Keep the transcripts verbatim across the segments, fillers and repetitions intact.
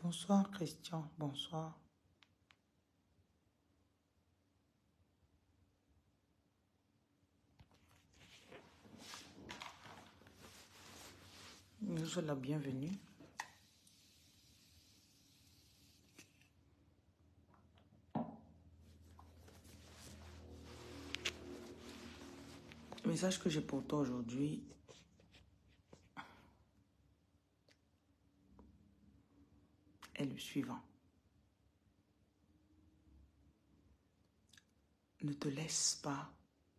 Bonsoir Christian, bonsoir. Je vous souhaite la bienvenue. Le message que j'ai pour toi aujourd'hui est le suivant. Ne te laisse pas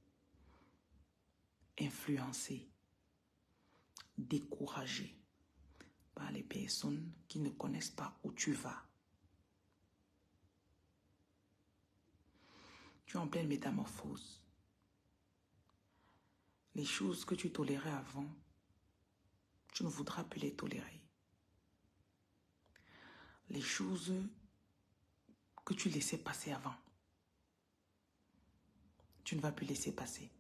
influencer, décourager par les personnes qui ne connaissent pas où tu vas. Tu es en pleine métamorphose. Les choses que tu tolérais avant, tu ne voudras plus les tolérer. Les choses que tu laissais passer avant, tu ne vas plus laisser passer.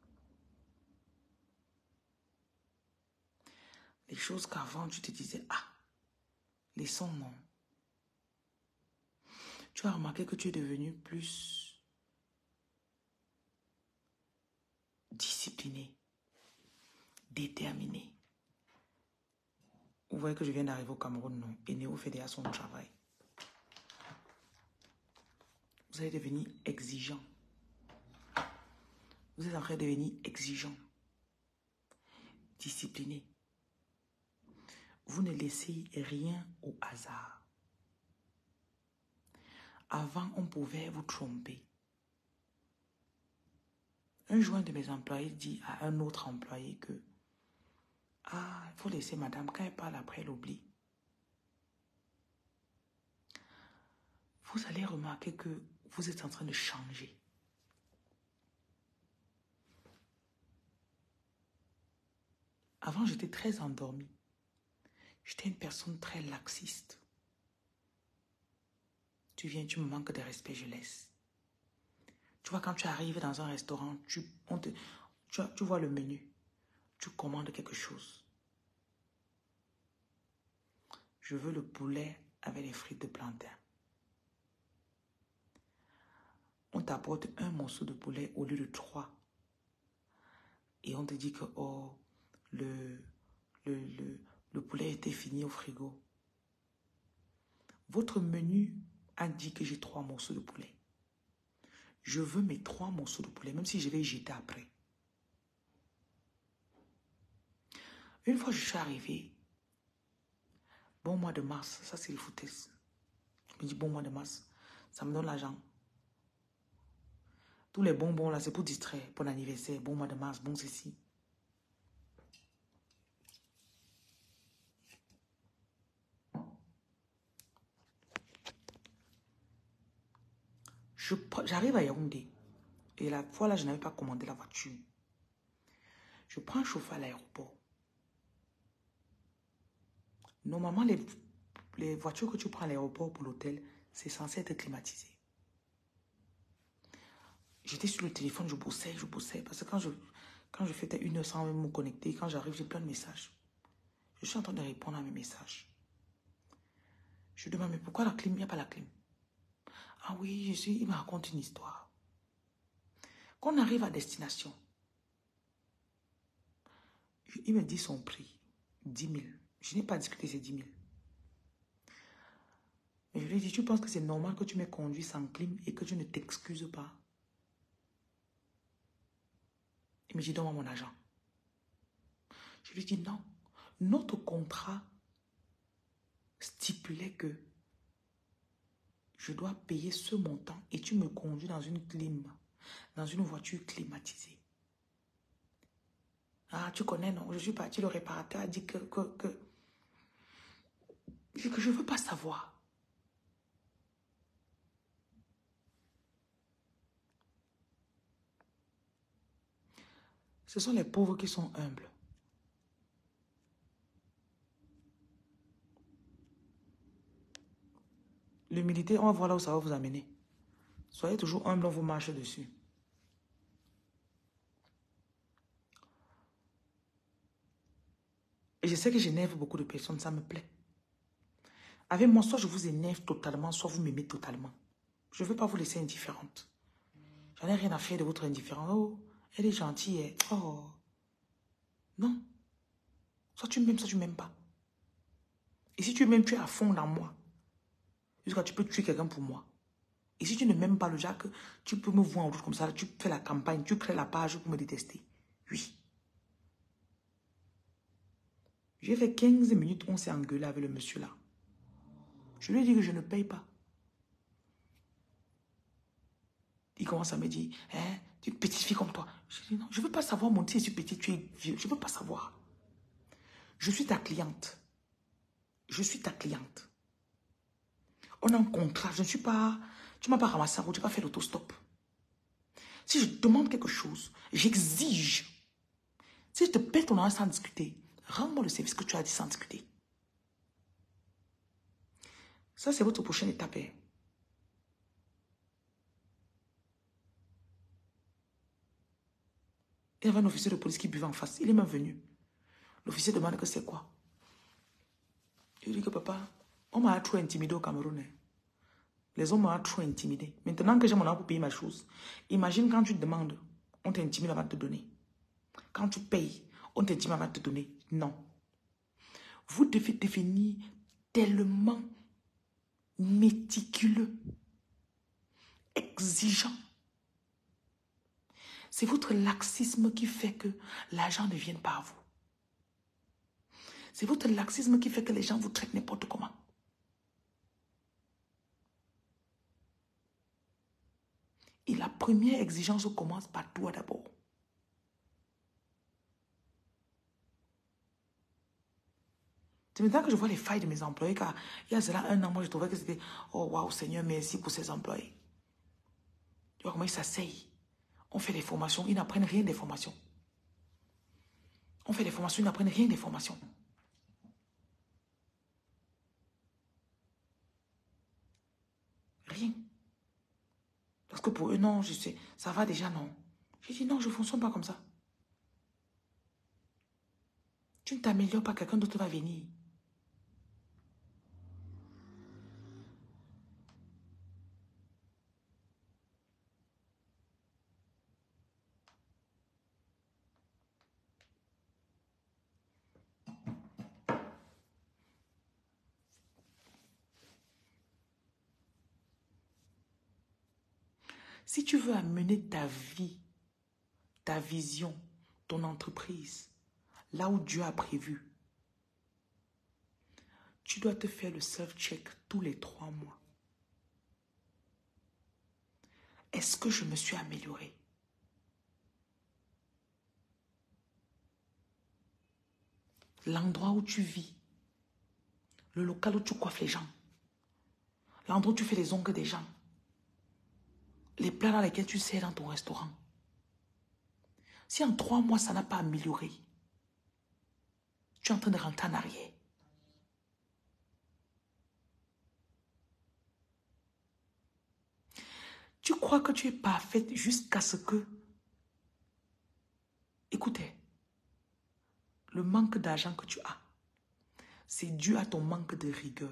Les choses qu'avant tu te disais, ah, laissons non. Tu as remarqué que tu es devenu plus discipliné, déterminé. Vous voyez que je viens d'arriver au Cameroun, non? Et Néo fait déjà son travail. Vous allez devenir exigeant. Vous êtes en train de devenir exigeant, discipliné. Vous ne laissez rien au hasard. Avant, on pouvait vous tromper. Un jour, un de mes employés dit à un autre employé que ah, il faut laisser madame, quand elle parle après, elle oublie. Vous allez remarquer que vous êtes en train de changer. Avant, j'étais très endormie. J'étais une personne très laxiste. Tu viens, tu me manques de respect, je laisse. Tu vois, quand tu arrives dans un restaurant, tu, on te, tu, tu vois le menu. Tu commandes quelque chose. Je veux le poulet avec les frites de plantain. On t'apporte un morceau de poulet au lieu de trois. Et on te dit que oh, le, le, le, le poulet était fini au frigo. Votre menu a dit que j'ai trois morceaux de poulet. Je veux mes trois morceaux de poulet, même si je vais y jeter après. Une fois je suis arrivée, bon mois de mars, ça c'est le foutaise. Je me dis bon mois de mars, ça me donne l'argent. Tous les bonbons là, c'est pour distraire, pour l'anniversaire, bon mois de mars, bon ceci. J'arrive à Yaoundé. Et la fois là, je n'avais pas commandé la voiture. Je prends un chauffeur à l'aéroport. Normalement, les, les voitures que tu prends à l'aéroport pour l'hôtel, c'est censé être climatisé. J'étais sur le téléphone, je bossais, je bossais. Parce que quand je, quand je faisais une heure sans même me connecter, quand j'arrive, j'ai plein de messages. Je suis en train de répondre à mes messages. Je demande, mais pourquoi la clim? Il n'y a pas la clim. Ah oui, je suis, il me raconte une histoire. Quand on arrive à destination, il me dit son prix, dix mille. Je n'ai pas discuté ces dix mille. Mais je lui ai dit, tu penses que c'est normal que tu me conduis sans clim et que tu ne t'excuses pas? Il me dit, donne-moi mon argent. Je lui ai dit, non. Notre contrat stipulait que je dois payer ce montant et tu me conduis dans une clim, dans une voiture climatisée. Ah, tu connais, non? Je suis parti, le réparateur a dit que, que, que, que je ne veux pas savoir. Ce sont les pauvres qui sont humbles. L'humilité, on va voir là où ça va vous amener. Soyez toujours humble, on vous marche dessus. Et je sais que j'énerve beaucoup de personnes, ça me plaît. Avec moi, soit je vous énerve totalement, soit vous m'aimez totalement. Je ne veux pas vous laisser indifférente. J'en ai rien à faire de votre indifférence. Oh, elle est gentille. Elle. Oh. Non. Soit tu m'aimes, soit tu ne m'aimes pas. Et si tu m'aimes, tu es à fond dans moi. Jusqu'à tu peux tuer quelqu'un pour moi. Et si tu ne m'aimes pas, le Jacques, tu peux me voir en route comme ça, tu fais la campagne, tu crées la page pour me détester. Oui. J'ai fait quinze minutes, on s'est engueulé avec le monsieur là. Je lui ai dit que je ne paye pas. Il commence à me dire, hein, tu es une petite fille comme toi. Je dis non, je ne veux pas savoir, mon si tu es petite, tu es vieux. Je ne veux pas savoir. Je suis ta cliente. Je suis ta cliente. On a un contrat. Je ne suis pas... Tu ne m'as pas ramassé en route, tu n'as pas fait l'autostop. Si je demande quelque chose, j'exige. Si je te paie ton argent sans discuter, rends-moi le service que tu as dit sans discuter. Ça, c'est votre prochaine étape. Hein. Il y avait un officier de police qui buvait en face. Il est même venu. L'officier demande que c'est quoi. Il dit que papa, on m'a trop intimidé au Cameroun. Les hommes m'ont trop intimidé. Maintenant que j'ai mon argent pour payer ma chose, imagine quand tu demandes, on t'intimide avant de te donner. Quand tu payes, on t'intimide avant de te donner. Non. Vous devez devenir tellement méticuleux, exigeant. C'est votre laxisme qui fait que l'argent ne vienne pas à vous. C'est votre laxisme qui fait que les gens vous traitent n'importe comment. Et la première exigence commence par toi d'abord. C'est maintenant que je vois les failles de mes employés, car il y a cela un an, moi je trouvais que c'était « Oh, waouh, Seigneur, merci pour ces employés. » Tu vois comment ils s'asseyent. On fait des formations, ils n'apprennent rien des formations. On fait des formations, ils n'apprennent rien des formations. Rien. Parce que pour eux, non, je sais, ça va déjà, non. J'ai dit non, je ne fonctionne pas comme ça. Tu ne t'améliores pas, quelqu'un d'autre va venir. Si tu veux amener ta vie, ta vision, ton entreprise, là où Dieu a prévu, tu dois te faire le self-check tous les trois mois. Est-ce que je me suis améliorée? L'endroit où tu vis, le local où tu coiffes les gens, l'endroit où tu fais les ongles des gens, les plats dans lesquels tu sers dans ton restaurant. Si en trois mois, ça n'a pas amélioré, tu es en train de rentrer en arrière. Tu crois que tu es parfaite jusqu'à ce que... Écoutez, le manque d'argent que tu as, c'est dû à ton manque de rigueur.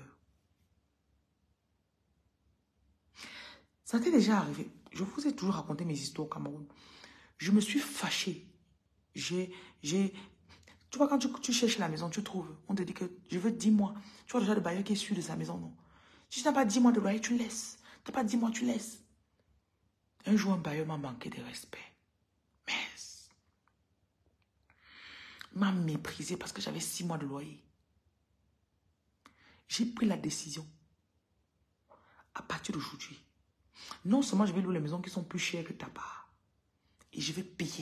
Ça t'est déjà arrivé. Je vous ai toujours raconté mes histoires au Cameroun. Je me suis fâchée. J'ai... j'ai Tu vois, quand tu, tu cherches la maison, tu trouves. On te dit que je veux dix mois. Tu vois déjà le bailleur qui est sûr de sa maison, non? Si tu n'as pas dix mois de loyer, tu laisses. Tu n'as pas dix mois, tu laisses. Un jour, un bailleur m'a manqué de respect. Mais... m'a méprisé parce que j'avais six mois de loyer. J'ai pris la décision. À partir d'aujourd'hui, non seulement je vais louer les maisons qui sont plus chères que ta part, et je vais payer.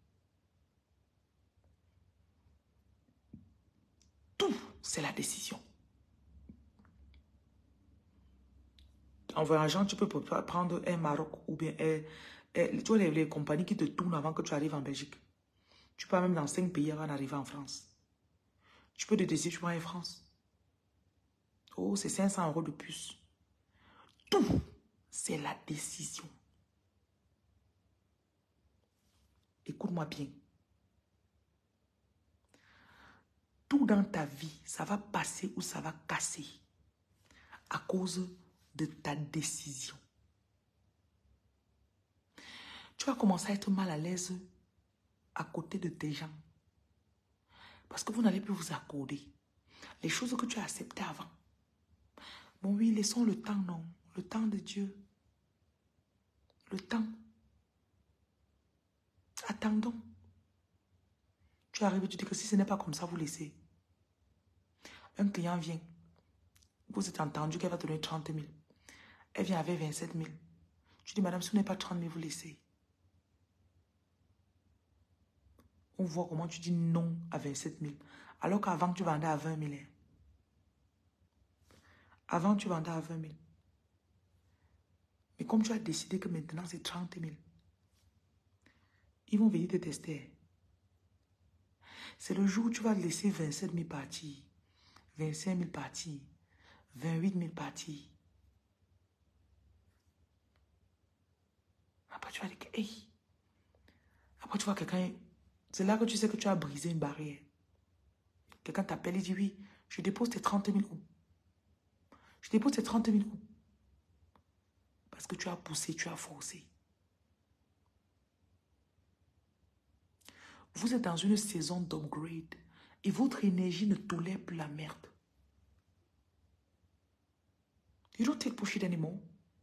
Tout, c'est la décision. En voyageant, tu peux prendre un Maroc ou bien un, un, tu vois les, les compagnies qui te tournent avant que tu arrives en Belgique. Tu peux même dans cinq pays avant d'arriver en France. Tu peux te décider, tu prends en France. Oh, c'est cinq cents euros de plus. Tout, c'est la décision. Écoute-moi bien. Tout dans ta vie, ça va passer ou ça va casser. à cause de ta décision. Tu vas commencer à être mal à l'aise à côté de tes gens. Parce que vous n'allez plus vous accorder. Les choses que tu as acceptées avant. Bon oui, laissons le temps, non. Le temps de Dieu. Le temps. Attendons. Tu arrives et tu dis que si ce n'est pas comme ça, vous laissez. Un client vient. Vous êtes entendu qu'elle va te donner trente mille. Elle vient avec vingt-sept mille. Tu dis, madame, si vous n'avez pas trente mille, vous laissez. On voit comment tu dis non à vingt-sept mille. Alors qu'avant, tu vendais à vingt mille. Avant, tu vendais à vingt mille. Mais comme tu as décidé que maintenant, c'est trente mille, ils vont venir te tester. C'est le jour où tu vas laisser vingt-sept mille partir, vingt-cinq mille partir, vingt-huit mille partir. Après, tu vas dire, hey. Après, tu vois quelqu'un. C'est là que tu sais que tu as brisé une barrière. Quelqu'un t'appelle et dit, oui, je dépose tes trente mille où? Je dépose tes trente mille où? Parce que tu as poussé, tu as forcé. Vous êtes dans une saison d'upgrade et votre énergie ne tolère plus la merde. You don't take bullshit anymore.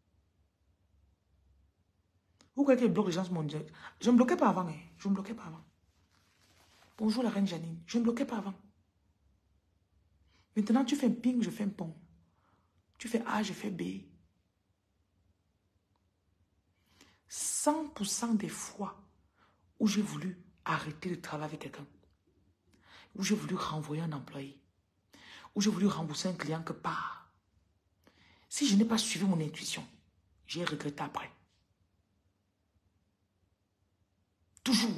Vous croyez que je bloque les gens sur mon direct? Je ne me bloquais pas avant. Hein. Je ne me bloquais pas avant. Bonjour la reine Janine. Je ne me bloquais pas avant. Maintenant, tu fais un ping, je fais un pont. Tu fais A, je fais B. cent pour cent des fois où j'ai voulu arrêter de travailler avec quelqu'un, où j'ai voulu renvoyer un employé, où j'ai voulu rembourser un client que part. Si je n'ai pas suivi mon intuition, j'ai regretté après. Toujours.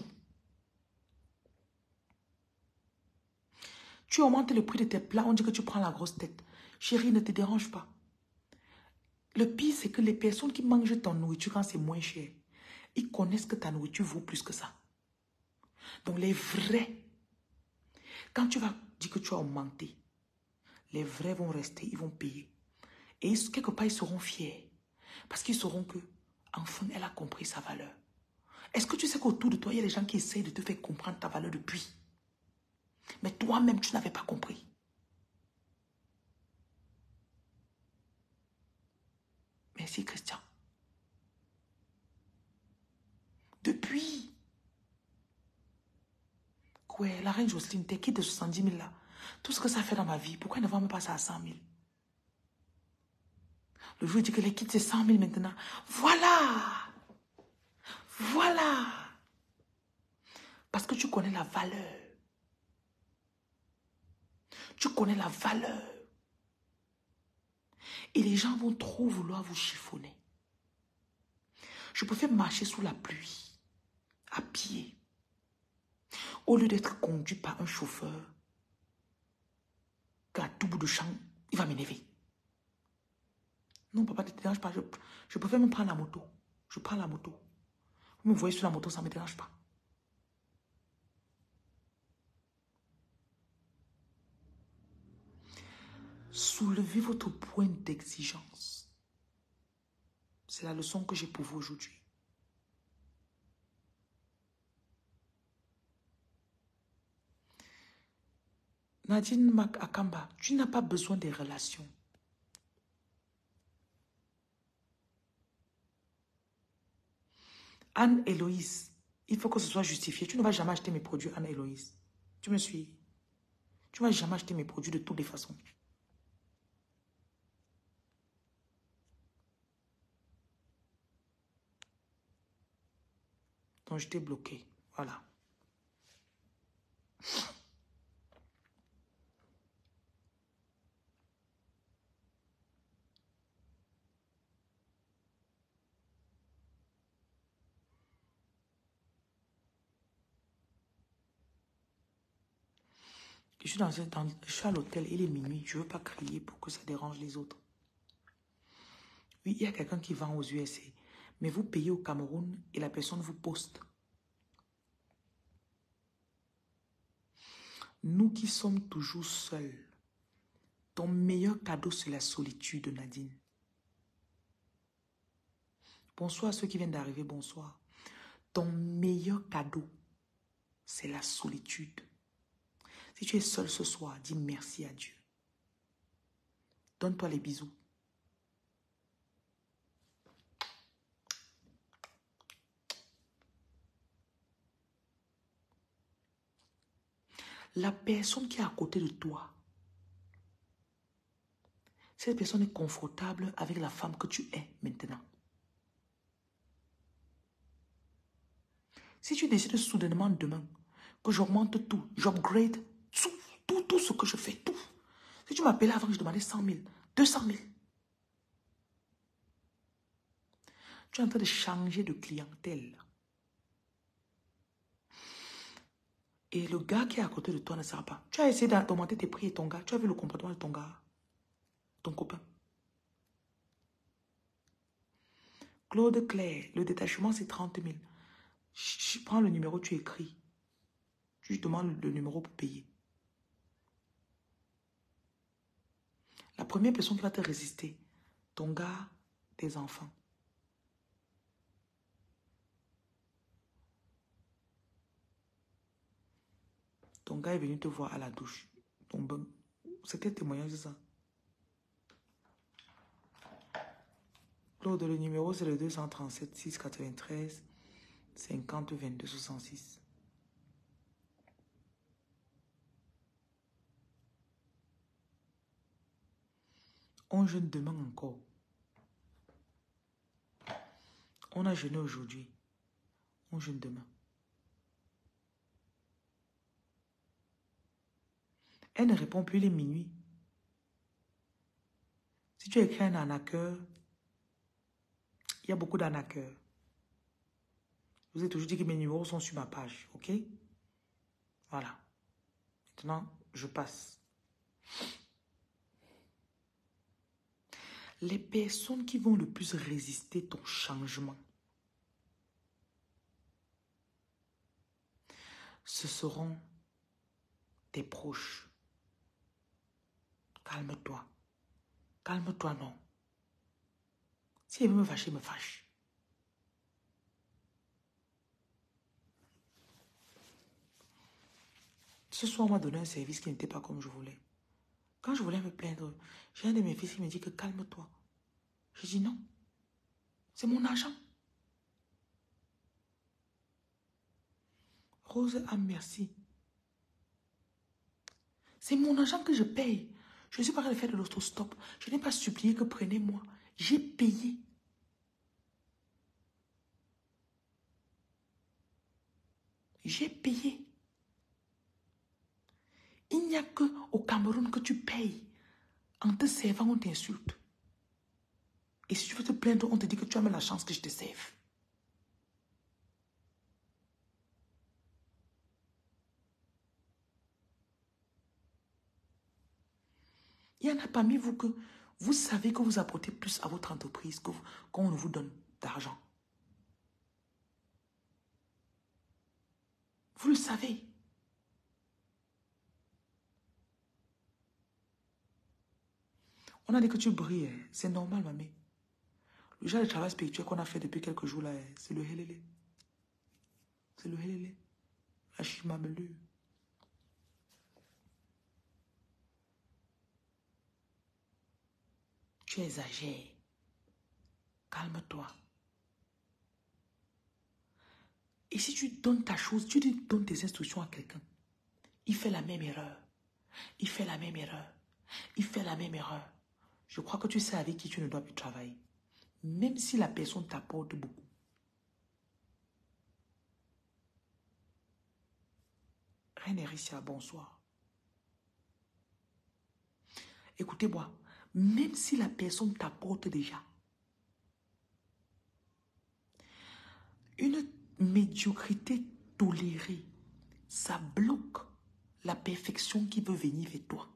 Tu augmentes le prix de tes plats, on dit que tu prends la grosse tête. Chérie, ne te dérange pas. Le pire, c'est que les personnes qui mangent ton nourriture quand c'est moins cher, ils connaissent que ta nourriture vaut plus que ça. Donc les vrais, quand tu vas dire que tu as augmenté, les vrais vont rester, ils vont payer. Et ils, quelque part, ils seront fiers. Parce qu'ils sauront que, enfin, elle a compris sa valeur. Est-ce que tu sais qu'autour de toi, il y a des gens qui essayent de te faire comprendre ta valeur depuis? Mais toi-même, tu n'avais pas compris. Merci, Christian. Depuis. Ouais, la reine Jocelyne, t'es quitte de soixante-dix mille là. Tout ce que ça fait dans ma vie, pourquoi elle ne va me passer à cent mille? Le jour où il dit que les kits, c'est cent mille maintenant. Voilà. Voilà. Parce que tu connais la valeur. Tu connais la valeur. Et les gens vont trop vouloir vous chiffonner. Je préfère marcher sous la pluie, à pied, au lieu d'être conduit par un chauffeur qu'à tout bout de champ, il va m'énerver. Non, papa, ne te dérange pas. Je, je préfère même prendre la moto. Je prends la moto. Vous me voyez sur la moto, ça ne me dérange pas. Soulevez votre point d'exigence. C'est la leçon que j'ai pour vous aujourd'hui. Nadine Mac Akamba, tu n'as pas besoin des relations. Anne-Héloïse, il faut que ce soit justifié. Tu ne vas jamais acheter mes produits, Anne-Héloïse. Tu me suis? Tu ne vas jamais acheter mes produits de toutes les façons. Donc, je t'ai bloqué. Voilà. Je suis, dans, dans, je suis à l'hôtel, il est minuit. Je ne veux pas crier pour que ça dérange les autres. Oui, il y a quelqu'un qui vend aux U S A. Mais vous payez au Cameroun et la personne vous poste. Nous qui sommes toujours seuls, Ton meilleur cadeau, c'est la solitude, Nadine. Bonsoir à ceux qui viennent d'arriver, bonsoir. Ton meilleur cadeau, c'est la solitude. Si tu es seul ce soir, dis merci à Dieu. Donne-toi les bisous. La personne qui est à côté de toi, cette personne est confortable avec la femme que tu es maintenant. Si tu décides soudainement demain que j'augmente tout, j'upgrade tout, tout, tout ce que je fais, tout. Si tu m'appelais avant que je demandais cent mille, deux cent mille, tu es en train de changer de clientèle. Et le gars qui est à côté de toi ne sera pas. Tu as essayé d'augmenter tes prix et ton gars, tu as vu le comportement de ton gars, ton copain. Claude Claire, le détachement c'est trente mille. Je prends le numéro, tu écris. Tu demandes le numéro pour payer. La première personne qui va te résister, ton gars, tes enfants. Ton gars est venu te voir à la douche. Ton bain. C'est quel témoignage, c'est ça? Claude, le numéro c'est le deux cent trente-sept six cent quatre-vingt-treize cinquante vingt-deux soixante-six. On jeûne demain encore. On a jeûné aujourd'hui. On jeûne demain. Elle ne répond plus, il est minuit. Si tu écris un arnaqueur, il y a beaucoup d'arnaqueurs. Je vous ai toujours dit que mes numéros sont sur ma page, ok? Voilà. Maintenant, je passe. Les personnes qui vont le plus résister ton changement, ce seront tes proches. Calme-toi. Calme-toi, non. Si elle veut me fâcher, me fâche. Ce soir, on m'a donné un service qui n'était pas comme je voulais. Quand je voulais me plaindre, j'ai un de mes fils qui me dit que calme-toi. Je dis non. C'est mon argent. Rose, ah merci. C'est mon argent que je paye. Je ne suis pas en train de faire de l'autostop. Je n'ai pas supplié que prenez-moi. J'ai payé. J'ai payé. Il n'y a qu'au Cameroun que tu payes. En te servant, on t'insulte. Et si tu veux te plaindre, on te dit que tu as même la chance que je te serve. Il y en a parmi vous que vous savez que vous apportez plus à votre entreprise qu'on ne vous donne d'argent. Vous le savez. On a dit que tu brilles. C'est normal, mamie. Le genre de travail spirituel qu'on a fait depuis quelques jours là, c'est le hélélé. C'est le hélélé. La chimamelu. Tu exagères. Calme-toi. Et si tu donnes ta chose, tu donnes tes instructions à quelqu'un, il fait la même erreur. Il fait la même erreur. Il fait la même erreur. Je crois que tu sais avec qui tu ne dois plus travailler. Même si la personne t'apporte beaucoup. Reine Ericia, bonsoir. Écoutez-moi, même si la personne t'apporte déjà, une médiocrité tolérée, ça bloque la perfection qui veut venir vers toi.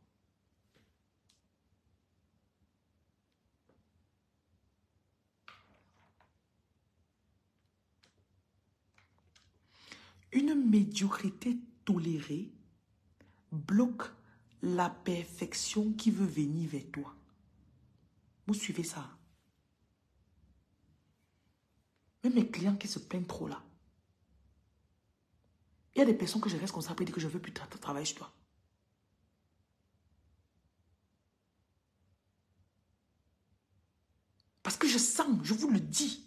Une médiocrité tolérée bloque la perfection qui veut venir vers toi. Vous suivez ça? Même mes clients qui se plaignent trop là. Il y a des personnes que je reste comme ça pour dire que je ne veux plus tra travailler sur toi. Parce que je sens, je vous le dis.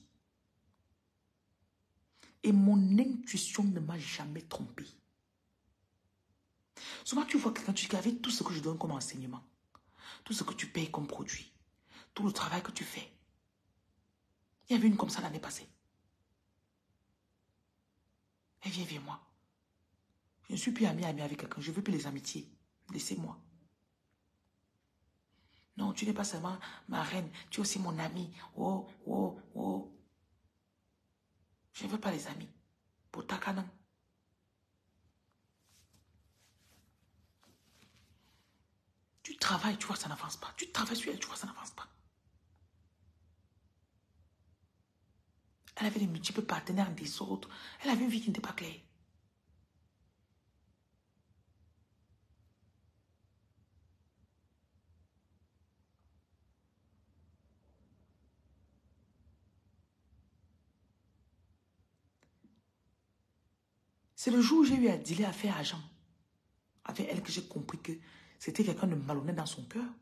Et mon intuition ne m'a jamais trompé. Souvent, tu vois quelqu'un, tu dis avec tout ce que je donne comme enseignement, tout ce que tu payes comme produit, tout le travail que tu fais. Il y avait une comme ça l'année passée. Elle vient vers moi. Je ne suis plus amie, amie avec quelqu'un. Je ne veux plus les amitiés. Laissez-moi. Non, tu n'es pas seulement ma reine, tu es aussi mon ami. Oh, oh, oh. Je ne veux pas les amis. Pour ta canon. Tu travailles, tu vois, ça n'avance pas. Tu travailles sur elle, tu vois, ça n'avance pas. Elle avait des multiples partenaires des autres. Elle avait une vie qui n'était pas claire. C'est le jour où j'ai eu à dealer à faire agent avec elle que j'ai compris que c'était quelqu'un de malhonnête dans son cœur.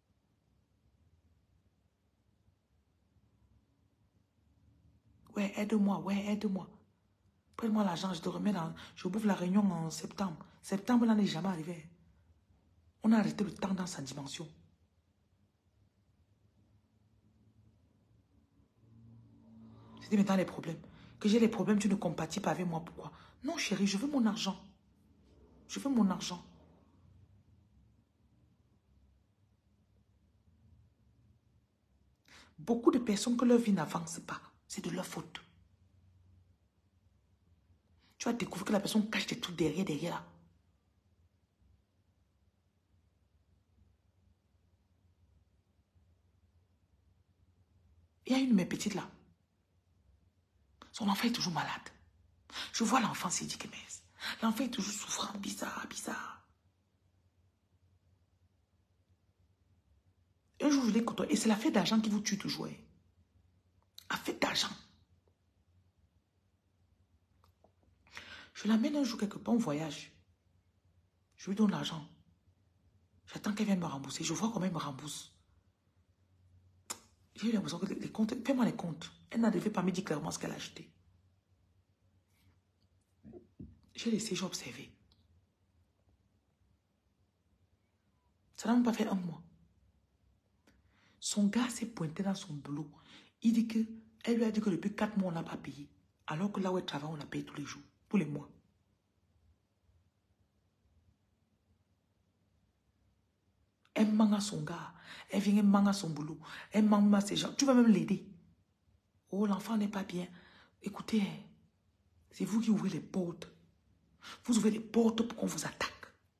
Ouais, aide-moi, ouais, aide-moi. Prends-moi l'argent, je te remets dans... Je bouffe la réunion en septembre. Septembre, là, n'est jamais arrivé. On a arrêté le temps dans sa dimension. C'était maintenant les problèmes. Que j'ai les problèmes, tu ne compatis pas avec moi. Pourquoi? Non, chérie, je veux mon argent. Je veux mon argent. Beaucoup de personnes que leur vie n'avance pas, c'est de leur faute. Tu vas découvrir que la personne cache des trucs derrière, derrière là. Il y a une de mes petites là. Son enfant est toujours malade. Je vois l'enfant, c'est dit que mais l'enfant est toujours souffrant, bizarre, bizarre. Un jour, je l'ai côtoyé. Et c'est la fête d'argent qui vous tue toujours. La fête d'argent. Je l'amène un jour quelque part en voyage. Je lui donne l'argent. J'attends qu'elle vienne me rembourser. Je vois comment elle me rembourse. J'ai eu l'impression que les comptes, fais-moi les comptes. Elle n'arrivait pas à me dire clairement ce qu'elle a acheté. J'ai laissé, j'ai observé. Ça n'a même pas fait un mois. Son gars s'est pointé dans son boulot. Il dit que, elle lui a dit que depuis quatre mois, on n'a pas payé. Alors que là où elle travaille, on la paye tous les jours, tous les mois. Elle manque à son gars. Elle vient, elle manque à son boulot. Elle manque à ses gens. Tu vas même l'aider. Oh, l'enfant n'est pas bien. Écoutez, c'est vous qui ouvrez les portes. Vous ouvrez les portes pour qu'on vous attaque.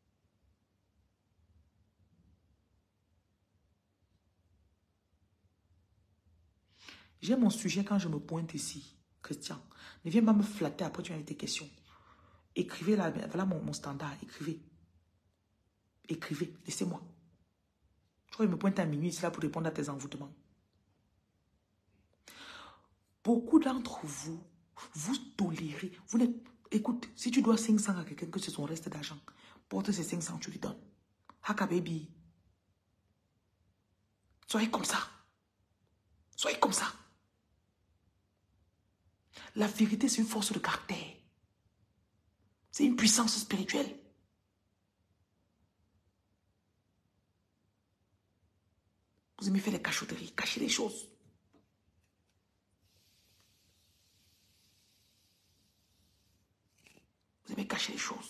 J'ai mon sujet quand je me pointe ici. Christian, ne viens pas me flatter après tu as tes questions. Écrivez là, voilà mon, mon standard. Écrivez. Écrivez. Laissez-moi. Je crois qu'il me pointe à minuit, c'est là pour répondre à tes envoûtements. Beaucoup d'entre vous, vous tolérez. Vous n'êtes... Écoute, si tu dois cinq cents à quelqu'un que c'est son reste d'argent, porte ces cinq cents, tu lui donnes. Haka baby. Soyez comme ça. Soyez comme ça. La vérité, c'est une force de caractère. C'est une puissance spirituelle. Vous aimez faire les cachotteries, cacher les choses. Vous aimez cacher les choses.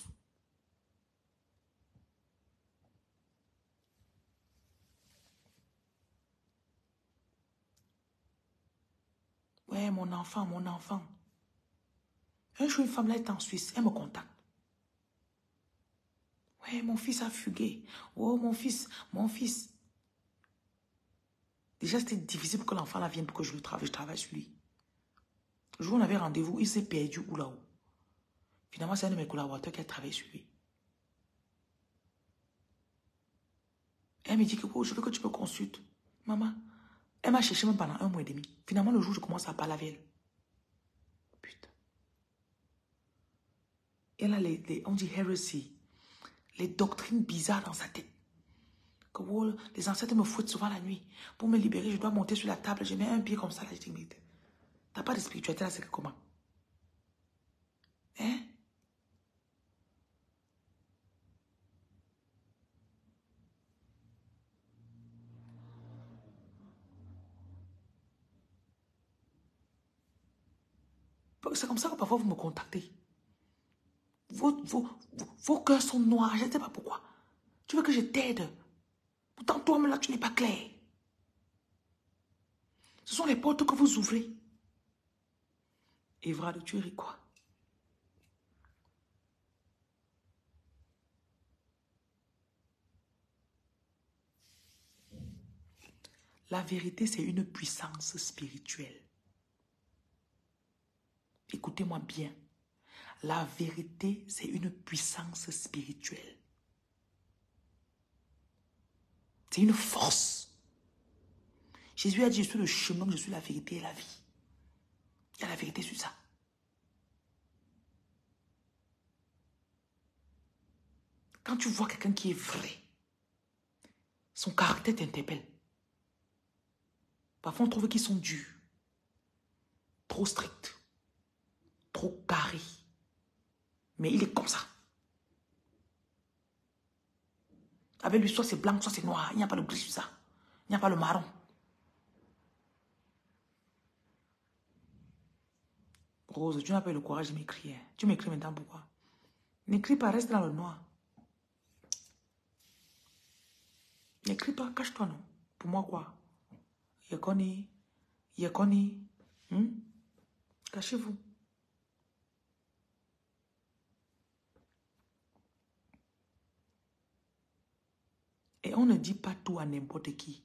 Ouais, mon enfant, mon enfant. Un jour, une femme là est en Suisse, elle me contacte. Ouais, mon fils a fugué. Oh, mon fils, mon fils. Déjà, c'était difficile pour que l'enfant là vienne pour que je, lui travaille, je travaille sur lui. Le jour où on avait rendez-vous, il s'est perdu où là-haut. Finalement, c'est un de mes collaborateurs qui a travaillé sur lui. Elle me dit que oh, je veux que tu me consultes. Maman, elle m'a cherché même pendant un mois et demi. Finalement, le jour où je commence à parler avec elle. Putain. Elle a les, les on dit heresy. Les doctrines bizarres dans sa tête. Que oh, les ancêtres me fouettent souvent la nuit. Pour me libérer, je dois monter sur la table. Je mets un pied comme ça. Là, je dis, mais t'as pas de spiritualité là, c'est que comment? Hein? C'est comme ça que parfois vous me contactez. Vos, vos, vos, vos cœurs sont noirs, je ne sais pas pourquoi. Tu veux que je t'aide. Pourtant, toi-même là, tu n'es pas clair. Ce sont les portes que vous ouvrez. Évra de tuerie, quoi? La vérité, c'est une puissance spirituelle. Écoutez-moi bien. La vérité, c'est une puissance spirituelle. C'est une force. Jésus a dit, je suis le chemin, je suis la vérité et la vie. Il y a la vérité sur ça. Quand tu vois quelqu'un qui est vrai, son caractère t'interpelle. Parfois, on trouve qu'ils sont durs, trop stricts, trop carrés. Mais il est comme ça. Avec lui, soit c'est blanc, soit c'est noir. Il n'y a pas le gris sur ça. Il n'y a pas le marron. Rose, tu n'as pas eu le courage de m'écrire. Tu m'écris maintenant pourquoi? N'écris pas, reste dans le noir. N'écris pas, cache-toi, non. Pour moi, quoi? Yekoni, Yekoni, hmm? Cachez-vous. Et on ne dit pas tout à n'importe qui.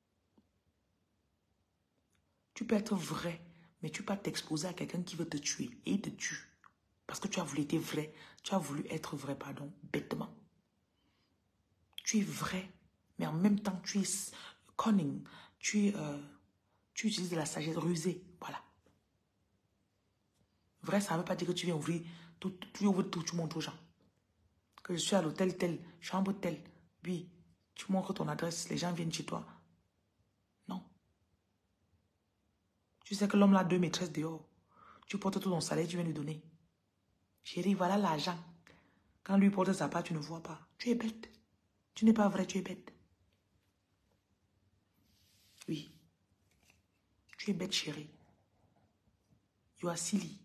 Tu peux être vrai, mais tu peux pas t'exposer à quelqu'un qui veut te tuer. Et il te tue. Parce que tu as voulu être vrai. Tu as voulu être vrai, pardon, bêtement. Tu es vrai, mais en même temps, tu es cunning. Tu, es, euh, tu utilises de la sagesse rusée. Voilà. Vrai, ça ne veut pas dire que tu viens ouvrir tout, tu ouvres tout, tu montres aux gens. Que je suis à l'hôtel tel, chambre telle. Oui, tu montres ton adresse, les gens viennent chez toi. Non. Tu sais que l'homme a deux maîtresses dehors. Tu portes tout ton salaire, tu viens lui donner. Chérie, voilà l'argent. Quand lui porte sa part, tu ne vois pas. Tu es bête. Tu n'es pas vrai, tu es bête. Oui. Tu es bête, chérie. You are silly.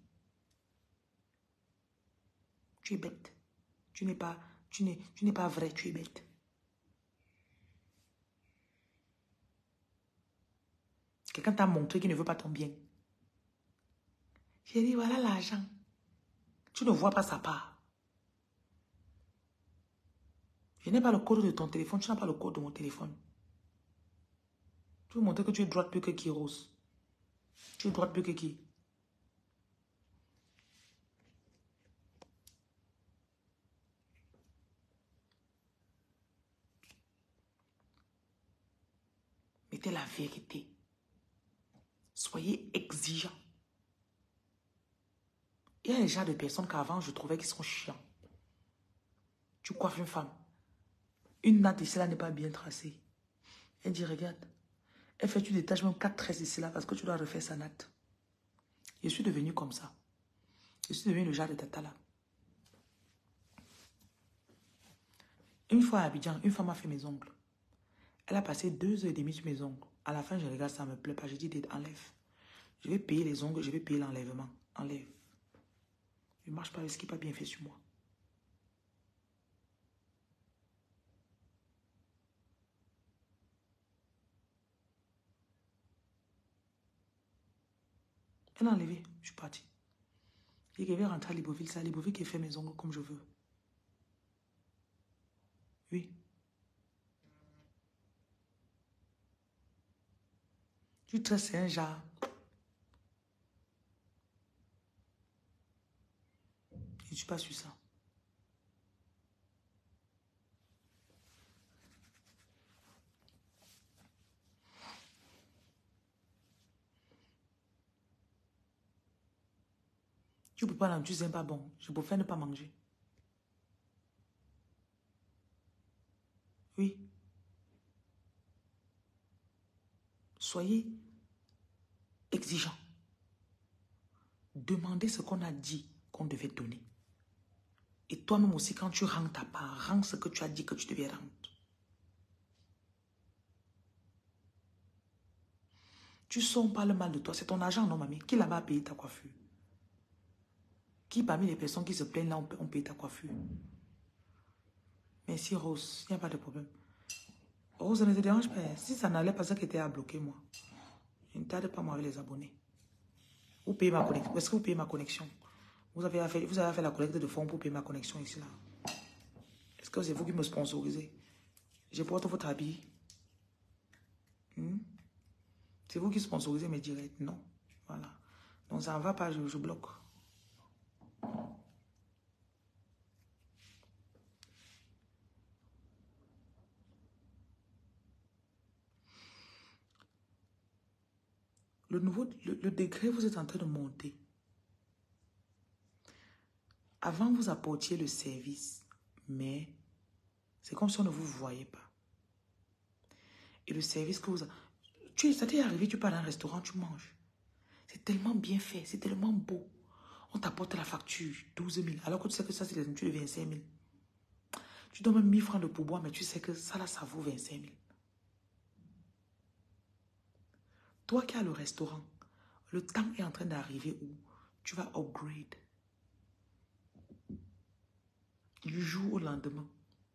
Tu es bête. Tu n'es pas, tu n'es, tu n'es pas vrai, tu es bête. Quelqu'un t'a montré qu'il ne veut pas ton bien. Chérie, voilà l'argent. Tu ne vois pas sa part. Je n'ai pas le code de ton téléphone, tu n'as pas le code de mon téléphone. Tu veux montrer que tu es droite plus que qui, Rose? Tu es droite plus que qui? Mettez la vérité. Soyez exigeants. Il y a des gens de personnes qu'avant, je trouvais qu'ils sont chiants. Tu coiffes une femme. Une natte ici, là, n'est pas bien tracée. Elle dit, regarde. Elle fait, tu détaches même quatre tresses ici, là, parce que tu dois refaire sa natte. Je suis devenue comme ça. Je suis devenue le genre de tata, là. Une fois à Abidjan, une femme a fait mes ongles. Elle a passé deux heures et demie sur mes ongles. À la fin, je regarde, ça ne me plaît pas. Je dis, enlève. Je vais payer les ongles, je vais payer l'enlèvement. Enlève. Je ne marche pas avec ce qui n'est pas bien fait sur moi. Elle a enlevé. Je suis partie. Et je vais rentrer à Libreville. C'est à Libreville qui fait mes ongles comme je veux. Oui. Tu tresses un genre. Je ne suis pas sur ça. Tu peux pas, tu sais pas bon. Je préfère ne pas manger. Oui. Soyez exigeants. Demandez ce qu'on a dit qu'on devait donner. Et toi-même aussi, quand tu rends ta part, rends ce que tu as dit que tu devais rendre. Tu sens pas le mal de toi. C'est ton argent, non, mamie? Qui là-bas a payé ta coiffure? Qui parmi les personnes qui se plaignent là, on paye ta coiffure? Merci, Rose. Il n'y a pas de problème. Rose, ne te dérange pas. Si ça n'allait pas, ça qui était à bloquer, moi. Je ne tarde pas, moi, avec les abonnés. Vous payez ma connexion. Est-ce que vous payez ma connexion? Vous avez, fait, vous avez fait la collecte de fonds pour payer ma connexion ici, là. Est-ce que c'est vous qui me sponsorisez? Je porte votre habit. Hmm? C'est vous qui sponsorisez mes directs? Non. Voilà. Donc ça ne va pas, je, je bloque. Le nouveau, le, le degré, vous êtes en train de monter. Avant, vous apportiez le service, mais c'est comme si on ne vous voyait pas. Et le service que vous... Tu, ça t'est arrivé, tu pars dans un restaurant, tu manges. C'est tellement bien fait, c'est tellement beau. On t'apporte la facture, douze mille, alors que tu sais que ça, c'est la nourriture de vingt-cinq mille. Tu donnes même mille francs de pourboire, mais tu sais que ça, là, ça vaut vingt-cinq mille. Toi qui as le restaurant, le temps est en train d'arriver où tu vas upgrade. Du jour au lendemain,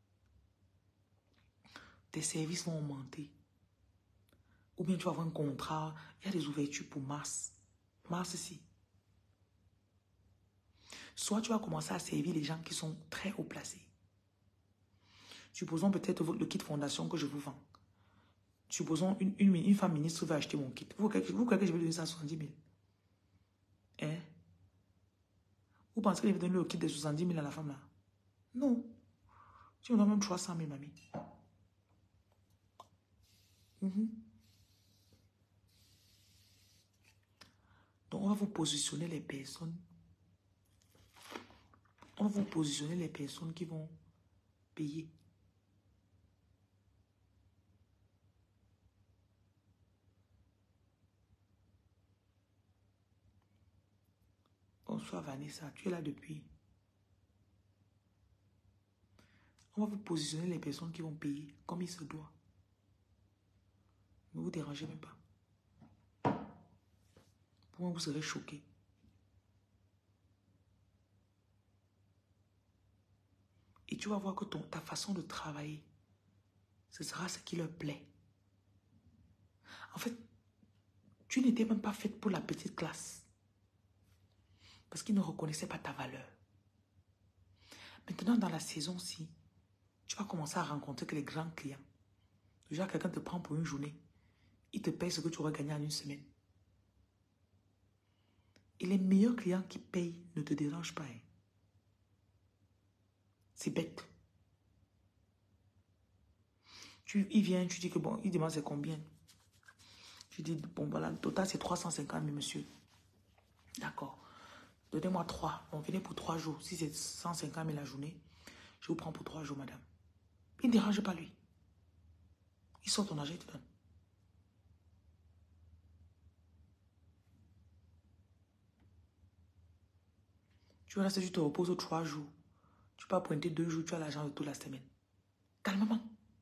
tes services vont augmenter. Ou bien tu vas avoir un contrat, il y a des ouvertures pour mars. Mars ici. Soit tu vas commencer à servir les gens qui sont très haut placés. Supposons peut-être le kit fondation que je vous vends. Supposons une, une, une femme ministre va acheter mon kit. Vous croyez vous, que je vais donner ça à soixante-dix mille? Hein? Vous pensez que je vais donner le kit de soixante-dix mille à la femme là? Non. Tu me donnes même trois cent mille, mamie. Mm-hmm. Donc, on va vous positionner les personnes. On va vous positionner les personnes qui vont payer. Bonsoir Vanessa, tu es là depuis. On va vous positionner les personnes qui vont payer comme il se doit. Ne vous dérangez même pas. Pour moi, vous serez choqués. Et tu vas voir que ton, ta façon de travailler, ce sera ce qui leur plaît. En fait, tu n'étais même pas faite pour la petite classe. Parce qu'ils ne reconnaissaient pas ta valeur. Maintenant, dans la saison-ci, tu vas commencer à rencontrer que les grands clients. Déjà, quelqu'un te prend pour une journée. Il te paye ce que tu aurais gagné en une semaine. Et les meilleurs clients qui payent ne te dérangent pas. Hein. C'est bête. Tu, il vient, tu dis que bon, il demande c'est combien. Tu dis, bon voilà, le total c'est trois cent cinquante mille, monsieur. D'accord. Donnez-moi trois. On venez pour trois jours. Si c'est cent cinquante mille la journée, je vous prends pour trois jours, madame. Il ne dérange pas lui. Il sort ton argent, il te donne. Tu restes, tu te reposes trois jours. Tu peux pointer deux jours, tu as l'argent de toute la semaine. Calmement.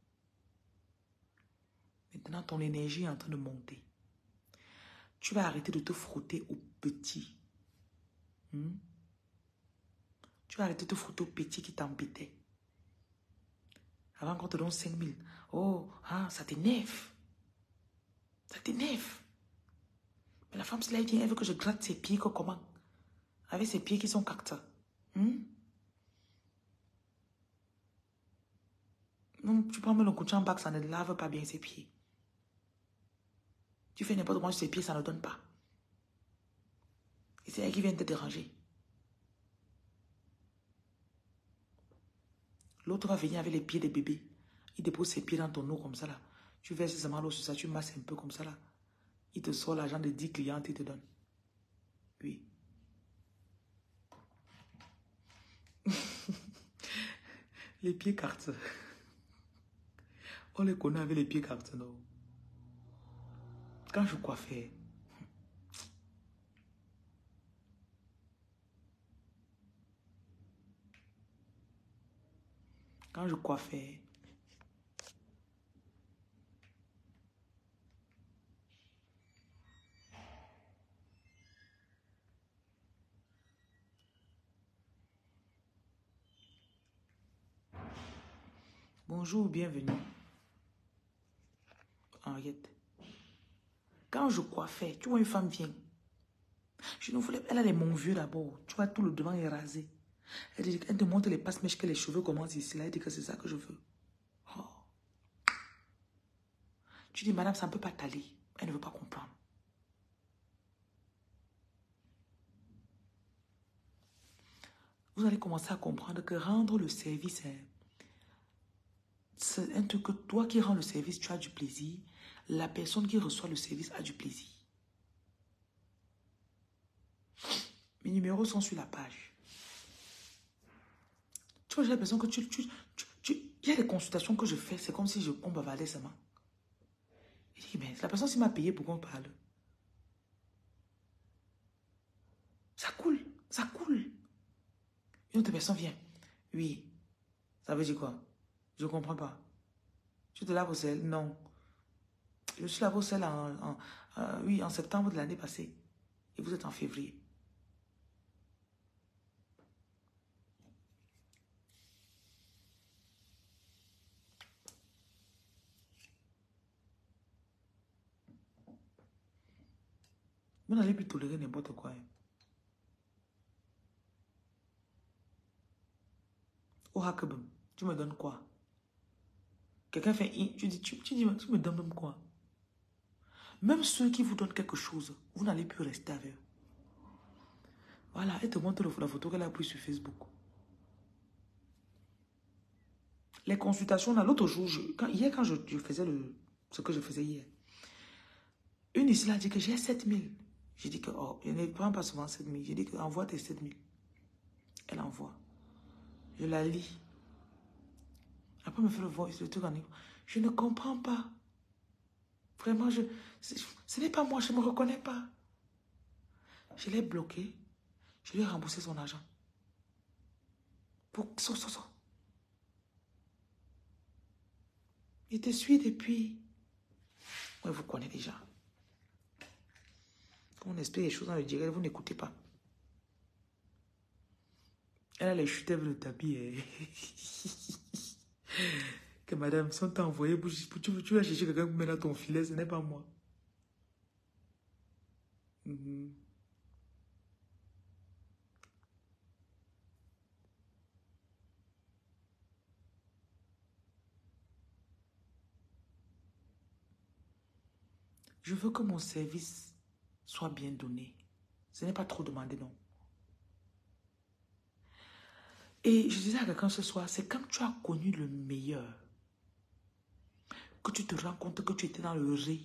Maintenant, ton énergie est en train de monter. Tu vas arrêter de te frotter aux petits. Hmm? Tu vas arrêter de te frotter aux petits qui t'embêtaient. Avant qu'on te donne cinq mille. Oh, ah, ça t'énerve. Ça t'énerve. Mais la femme, si là, elle vient, elle veut que je gratte ses pieds, que comment? Avec ses pieds qui sont cactus. Hmm? Non, tu prends le couteau en bac, ça ne lave pas bien ses pieds. Tu fais n'importe quoi sur ses pieds, ça ne donne pas. Et c'est elle qui vient te déranger. L'autre va venir avec les pieds des bébés. Il dépose ses pieds dans ton eau comme ça là. Tu verses seulement l'eau sur ça, tu masses un peu comme ça là. Il te sort l'argent de dix clients, il te donne. Oui. Les pieds cartes. On les connaît avec les pieds cartes, non? Quand je coiffais, quand je coiffais, bonjour, bienvenue. Henriette. Quand je coiffais, tu vois, une femme vient. Je ne voulais pas. Elle a les mon vieux d'abord. Tu vois, tout le devant est rasé. Elle, dit, elle te montre les passe-mèches que les cheveux commencent ici. Là, elle dit que c'est ça que je veux. Oh. Tu dis, madame, ça ne peut pas t'aller. Elle ne veut pas comprendre. Vous allez commencer à comprendre que rendre le service, c'est un truc que toi qui rends le service, tu as du plaisir. La personne qui reçoit le service a du plaisir. Mes numéros sont sur la page. Tu vois, j'ai l'impression que tu, tu, tu, tu... Il y a des consultations que je fais, c'est comme si je, on bavardait seulement. Je dis, mais la personne s'il m'a payé pour qu'on parle. Ça coule, ça coule. Une autre personne vient. Oui. Ça veut dire quoi? Je ne comprends pas. Tu te laves au sel? Non. Je suis lavé au sel en, en, euh, oui, en septembre de l'année passée. Et vous êtes en février. Vous n'allez plus tolérer n'importe quoi. Hein. Au Hakebum, tu me donnes quoi? Quelqu'un fait... Tu dis, tu, tu dis, tu me donnes même quoi? Même ceux qui vous donnent quelque chose, vous n'allez plus rester avec eux. Voilà, elle te montre la photo qu'elle a prise sur Facebook. Les consultations, là, l'autre jour, je, quand, hier quand je, je faisais le, ce que je faisais hier, une ici a dit que j'ai sept mille. J'ai dit que, oh, je ne prends pas souvent sept mille. J'ai dit que, envoie tes sept mille. Elle envoie. Je la lis. Après, elle me fait le voice, le truc en écho. Je ne comprends pas. Vraiment, je, ce n'est pas moi, je ne me reconnais pas. Je l'ai bloqué. Je lui ai remboursé son argent. Pour ça, ça, ça. Il te suit depuis. Ouais, vous connaissez déjà. Quand on explique les choses dans le direct, vous n'écoutez pas. Elle a les chutes avec le tapis. Et... que madame, si on t'a envoyé, pour, pour, tu, tu vas chercher quelqu'un pour mettre dans ton filet, ce n'est pas moi. Mm-hmm. Je veux que mon service soit bien donné. Ce n'est pas trop demandé, non. Et je disais à quelqu'un ce soir, c'est quand tu as connu le meilleur que tu te rends compte que tu étais dans le ré.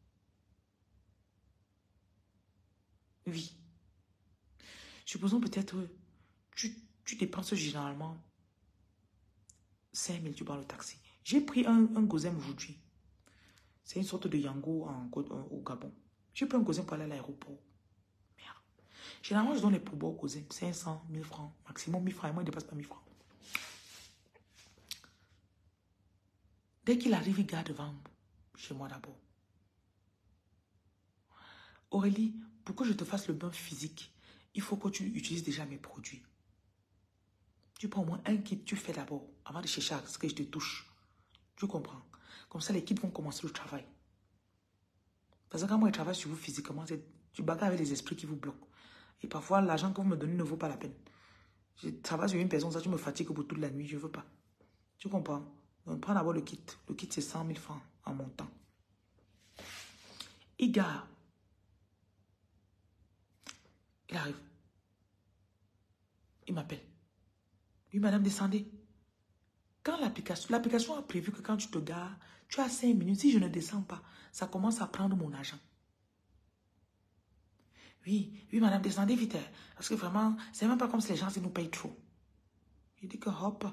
Oui. Supposons peut-être, tu, tu dépenses généralement cinq mille, tu prends le taxi. J'ai pris un, un Gozem aujourd'hui. C'est une sorte de Yango en, au Gabon. J'ai pris un Gozem pour aller à l'aéroport. Merde. Généralement, je donne les pourboires au Gozem. cinq cents, mille francs. Maximum mille francs. Et moi, il ne dépasse pas mille francs. Dès qu'il arrive, il garde devant chez moi d'abord. Aurélie, pour que je te fasse le bain physique, il faut que tu utilises déjà mes produits. Tu prends au moins un kit, tu fais d'abord, avant de chercher à ce que je te touche. Tu comprends? Comme ça, les kits vont commencer le travail. Parce que quand moi, je travaille sur vous physiquement, tu bagarres avec les esprits qui vous bloquent. Et parfois, l'argent que vous me donnez ne vaut pas la peine. Je travaille sur une personne, ça, tu me fatigues pour toute la nuit, je ne veux pas. Tu comprends? Donc, prends d'abord le kit. Le kit, c'est cent mille francs en montant. Il garde. Il arrive. Il m'appelle. Oui, madame, descendez. Quand l'application, l'application a prévu que quand tu te gares, tu as cinq minutes. Si je ne descends pas, ça commence à prendre mon argent. Oui, oui, madame, descendez vite. Parce que vraiment, c'est même pas comme si les gens nous payent trop. Il dit que hop.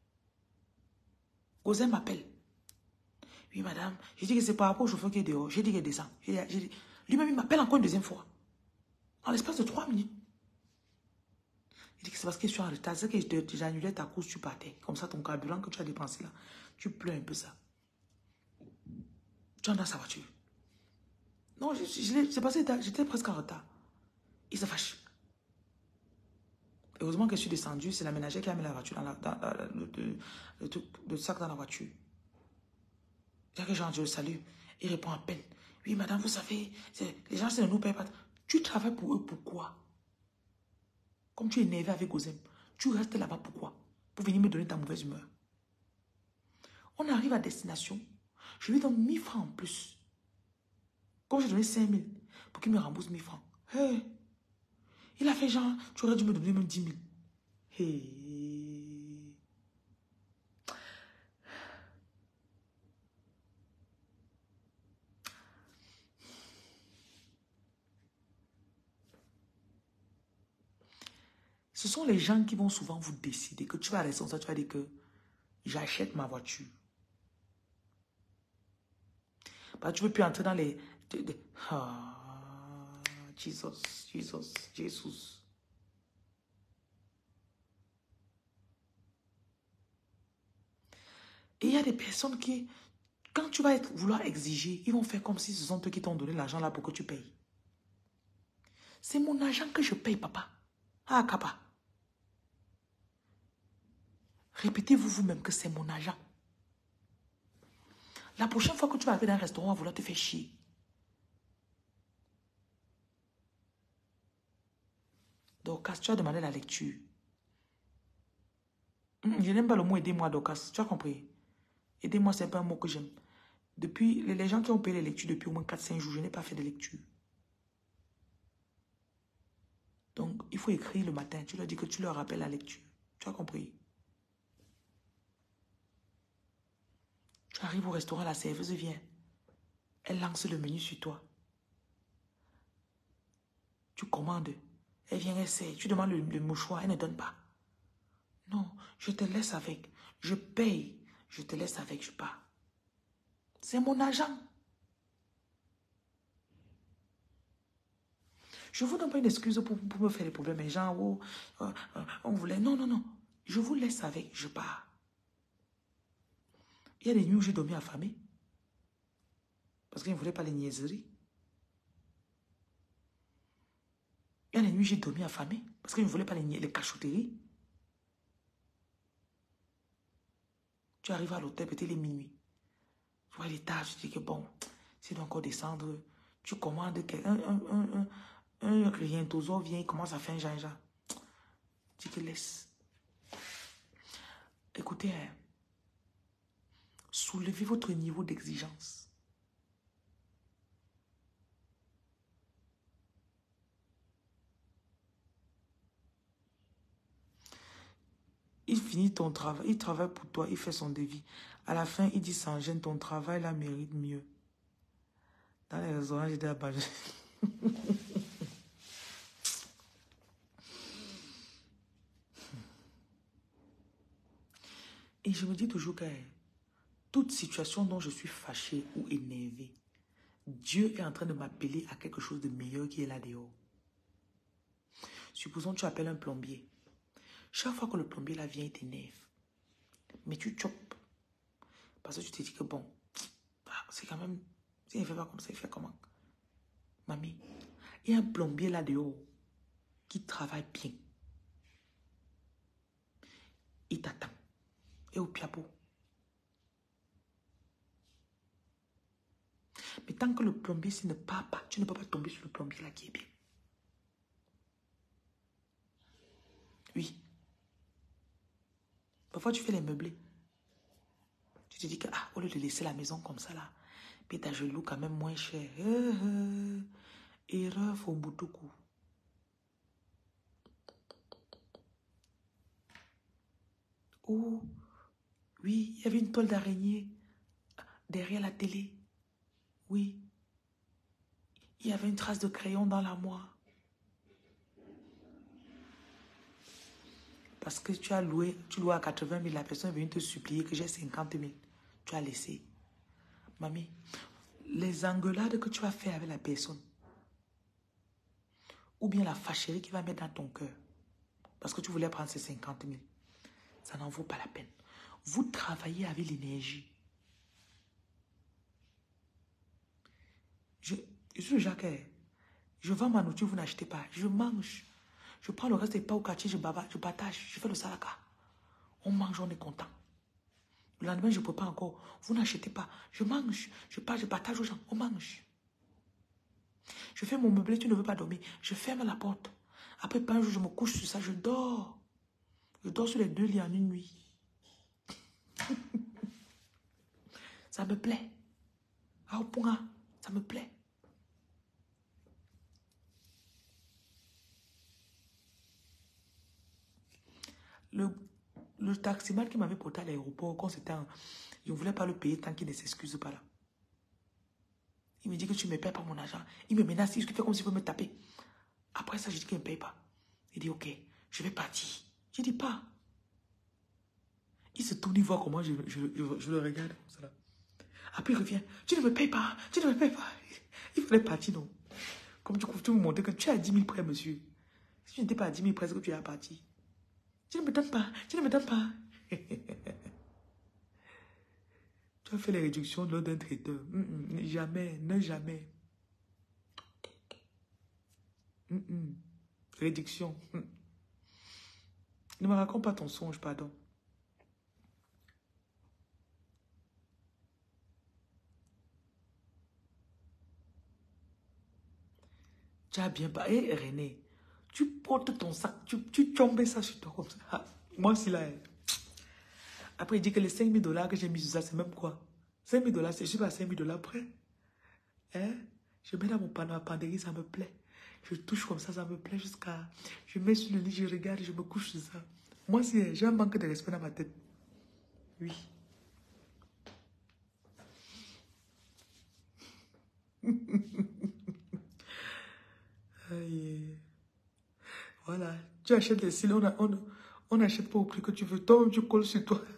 Gozem m'appelle. Oui, madame. J'ai dit que c'est par rapport au chauffeur qui est dehors. J'ai dit qu'il descend. Lui-même, il m'appelle encore une deuxième fois. En l'espace de trois minutes. Il dit que c'est parce que je suis en retard. C'est que j'ai annulé ta course, tu partais. Comme ça, ton carburant que tu as dépensé là, tu pleures un peu ça. Tu es dans sa voiture. Non, c'est parce que j'étais presque en retard. Il se fâche. Heureusement que je suis descendu, c'est la ménagère qui a mis la voiture dans, la, dans, dans le, le, le, le, le sac dans la voiture. Dès que Jean, je le salue, il répond à peine. Oui, madame, vous savez, les gens, ça ne nous paye pas. Tu travailles pour eux, pourquoi? Comme tu es énervé avec Gozem, tu restes là-bas, pourquoi? Pour venir me donner ta mauvaise humeur. On arrive à destination, je lui donne mille francs en plus. Comme j'ai donné cinq mille, pour qu'il me rembourse mille francs. Hey. Il a fait genre, tu aurais dû me donner même dix mille. Hey. Ce sont les gens qui vont souvent vous décider que tu vas rester comme ça, tu vas dire que j'achète ma voiture. Bah, tu ne veux plus entrer dans les... De, de, ah, Jesus, Jesus, Jesus. Et il y a des personnes qui, quand tu vas être, vouloir exiger, ils vont faire comme si ce sont eux qui t'ont donné l'argent là pour que tu payes. C'est mon argent que je paye, papa. Ah, papa. Répétez-vous vous-même que c'est mon argent. La prochaine fois que tu vas arriver dans un restaurant, on va vouloir te faire chier. Dorcas, tu as demandé la lecture. Je n'aime pas le mot aidez-moi, Dorcas. Tu as compris? Aidez-moi, c'est pas un mot que j'aime. Depuis, les gens qui ont payé les lectures depuis au moins quatre cinq jours, je n'ai pas fait de lecture. Donc, il faut écrire le matin. Tu leur dis que tu leur rappelles la lecture. Tu as compris? Tu arrives au restaurant, la serveuse vient. Elle lance le menu sur toi. Tu commandes. Elle vient, elle sait. Tu demandes le, le mouchoir, elle ne donne pas. Non, je te laisse avec. Je paye. Je te laisse avec, je pars. C'est mon argent. Je ne vous donne pas une excuse pour, pour me faire des problèmes. Les gens, oh, euh, euh, on voulait... Non, non, non. Je vous laisse avec, je pars. Il y a des nuits où j'ai dormi affamé. Parce qu'ils ne voulaient pas les niaiseries. Il y a des nuits où j'ai dormi affamé. Parce qu'ils ne voulaient pas les, les cachotteries. Tu arrives à l'hôtel, peut-être les minuit. Tu vois les tâches, tu dis que bon, si tu dois encore descendre, tu commandes un, un, un, un, un rien, tozo vient, il commence à faire un gingembre. Tu te laisses. Écoutez, hein, soulevez votre niveau d'exigence. Il finit ton travail, il travaille pour toi, il fait son devis. À la fin, il dit sans gêne, ton travail là mérite mieux. Dans les restaurants, j'étais là-bas. Et je me dis toujours que toute situation dont je suis fâché ou énervé, Dieu est en train de m'appeler à quelque chose de meilleur qui est là dehors. Supposons que tu appelles un plombier. Chaque fois que le plombier là vient, il t'énerve. Mais tu chopes. Parce que tu te dis que bon, c'est quand même, s'il ne fait pas comme ça, il fait comment? Mamie, il y a un plombier là dehors qui travaille bien. Il t'attend. Et au piapo. Mais tant que le plombier ne part pas, tu ne peux pas tomber sur le plombier là qui est bien. Oui. Parfois, tu fais les meublés. Tu te dis que, ah, au lieu de laisser la maison comme ça là, puis ta loue quand même moins cher. Euh, euh, erreur Fombutuku. Oh, oui, il y avait une toile d'araignée derrière la télé. Oui. Il y avait une trace de crayon dans l'armoire. Parce que tu as loué, tu loues à quatre-vingt mille, la personne est venue te supplier que j'ai cinquante mille. Tu as laissé. Mamie, les engueulades que tu as fait avec la personne, ou bien la fâcherie qu'il va mettre dans ton cœur, parce que tu voulais prendre ces cinquante mille, ça n'en vaut pas la peine. Vous travaillez avec l'énergie. Je, je suis Jacques. Je vends ma nourriture, vous n'achetez pas. Je mange. Je prends le reste des pas au quartier, je bavard, je partage, je fais le salaka. On mange, on est content. Le lendemain, je ne peux pas encore. Vous n'achetez pas. Je mange. Je pars, je partage aux gens. On mange. Je fais mon meublé, tu ne veux pas dormir. Je ferme la porte. Après, pas un jour, je me couche sur ça, je dors. Je dors sur les deux lits en une nuit. Ça me plaît. Ah, au point, ça me plaît. Le, le taximan qui m'avait porté à l'aéroport, quand c'était un... Je ne voulais pas le payer tant qu'il ne s'excuse pas là. Il me dit que tu ne me payes pas mon argent. Il me menace, il fait comme s'il veut me taper. Après ça, je dis qu'il ne me paye pas. Il dit, ok, je vais partir. Je dis pas. Il se tourne, il voit comment je, je, je, je le regarde comme ça là. Après, il revient. Tu ne me payes pas, tu ne me payes pas. Il fallait partir, non. Comme tu, tu me montrer que tu as dix mille prêts, monsieur. Si tu n'étais pas à dix mille prêts, c'est que tu es parti. Tu ne me donnes pas, tu ne me donnes pas. Tu as fait les réductions lors d'un traiteur. Mm -mm, jamais, ne jamais. Mm -mm. Réduction. Mm. Ne me raconte pas ton songe, pardon. Tu as bien parlé, René. Tu portes ton sac, tu, tu tombes ça sur toi comme ça. Ah, moi, c'est là. Après, il dit que les cinq mille dollars que j'ai mis sur ça, c'est même quoi? cinq mille dollars, je suis pas à cinq mille dollars près. Hein? Je mets dans mon panneau à penderie, ça me plaît. Je touche comme ça, ça me plaît jusqu'à... Je mets sur le lit, je regarde, je me couche sur ça. Moi, c'est j'ai un manque de respect dans ma tête. Oui. Aïe. Voilà. Tu achètes les cils, on n'achète on, on pas au prix que tu veux. Toi, tu colles sur toi.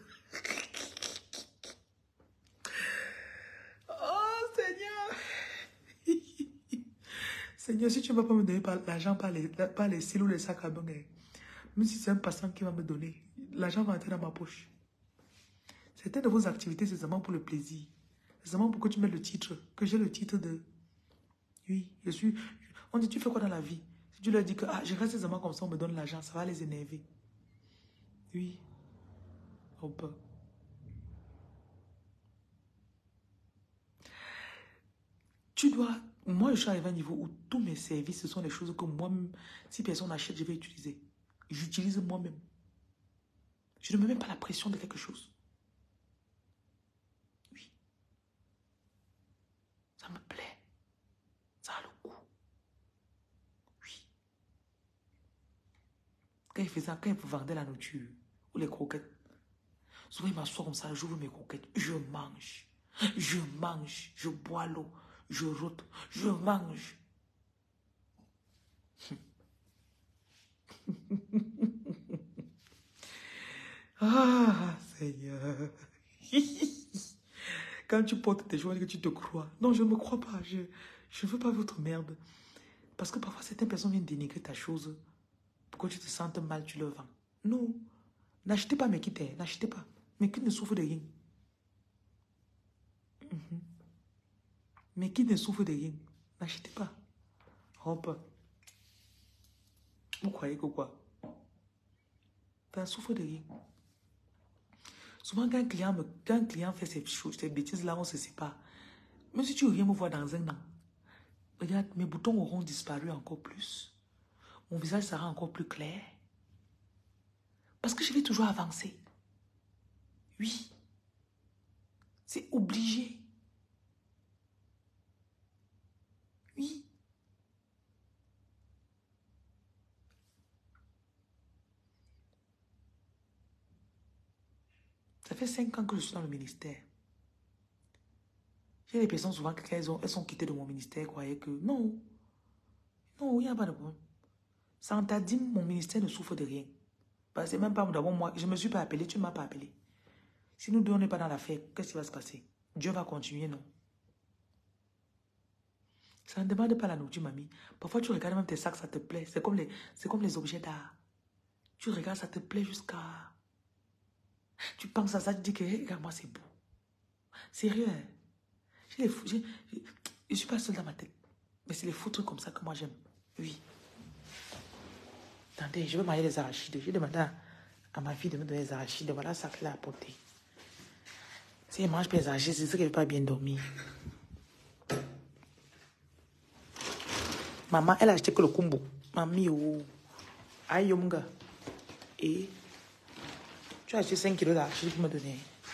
Oh, Seigneur. Seigneur, si tu ne vas pas me donner l'argent par les, par les cils ou les sacs à bain, même si c'est un passant qui va me donner, l'argent va entrer dans ma poche. Certaines de vos activités, c'est seulement pour le plaisir. C'est seulement pour que tu mettes le titre, que j'ai le titre de... Oui, je suis... On dit, tu fais quoi dans la vie? Si tu leur dis que ah, je reste seulement comme ça, on me donne l'argent, ça va les énerver. Oui. On peut. Tu dois... Moi, je suis arrivé à un niveau où tous mes services, ce sont des choses que moi-même, si personne n'achète, je vais utiliser. J'utilise moi-même. Je ne me mets pas la pression de quelque chose. Oui. Ça me plaît. Ça a le goût. Oui. Quand il faisait, quand il vendait la nourriture ou les croquettes, souvent il m'assoit comme ça, j'ouvre mes croquettes, je mange. Je mange, je bois l'eau, je rote, je mange. Ah, Seigneur. Quand tu portes tes joies, que tu te crois. Non, je ne me crois pas. Je ne veux pas votre merde. Parce que parfois, certaines personnes viennent dénigrer ta chose. Pour que tu te sentes mal, tu le vends. Non. N'achetez pas mes kits. N'achetez pas. Mes kits ne souffrent de rien. Mm-hmm. Mes kits ne souffrent de rien. N'achetez pas. Hop. Vous croyez que quoi? Ça ne souffre de rien. Souvent, quand un client, me, quand un client fait ces, choses, ces bêtises-là, on se sépare. Même si tu reviens me voir dans un an, regarde, mes boutons auront disparu encore plus. Mon visage sera encore plus clair. Parce que je vais toujours avancer. Oui. C'est obligé. Oui. Ça fait cinq ans que je suis dans le ministère. J'ai des personnes souvent que quand elles, ont, elles sont quittées de mon ministère, croyaient que non. Non, il n'y a pas de problème. Sans ta dîme, mon ministère ne souffre de rien. Bah, c'est même pas d'abord moi. Je ne me suis pas appelé, tu ne m'as pas appelé. Si nous deux, on n'est pas dans l'affaire, qu'est-ce qui va se passer? Dieu va continuer, non? Ça ne demande pas la nourriture, mamie. Parfois, tu regardes même tes sacs, ça te plaît. C'est comme les, c'est comme les objets d'art. Tu regardes, ça te plaît jusqu'à... Tu penses à ça, tu dis que, hey, regarde-moi, c'est beau. Sérieux, hein? Je ne suis pas seule dans ma tête. Mais c'est les faux trucs comme ça que moi j'aime. Oui. Attendez, je veux manger les arachides. J'ai demandé à, à ma fille de me donner les arachides. Voilà ça qu'elle a apporté. Si elle mange pas les arachides, c'est ça qu'elle ne veut pas bien dormir. Maman, elle a acheté que le combo. Mamie, oh. Aïe, mon gars. Et tu as acheté cinq kilos d'arachides pour me donner.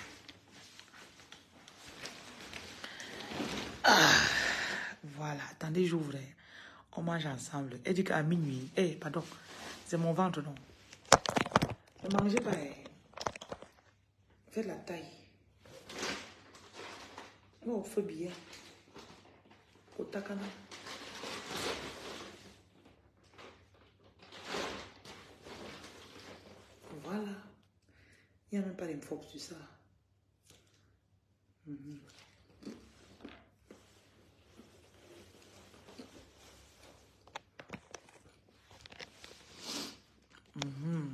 Ah, voilà. Attendez, j'ouvre. On mange ensemble. Elle dit qu'à minuit. Eh, hey, pardon. C'est mon ventre, non. Ne mangez pas. Eh. Faites la taille. Oh, faut bien. Au takana. Voilà. Il n'y a même pas d'infos sur ça. Mm-hmm. Mm-hmm.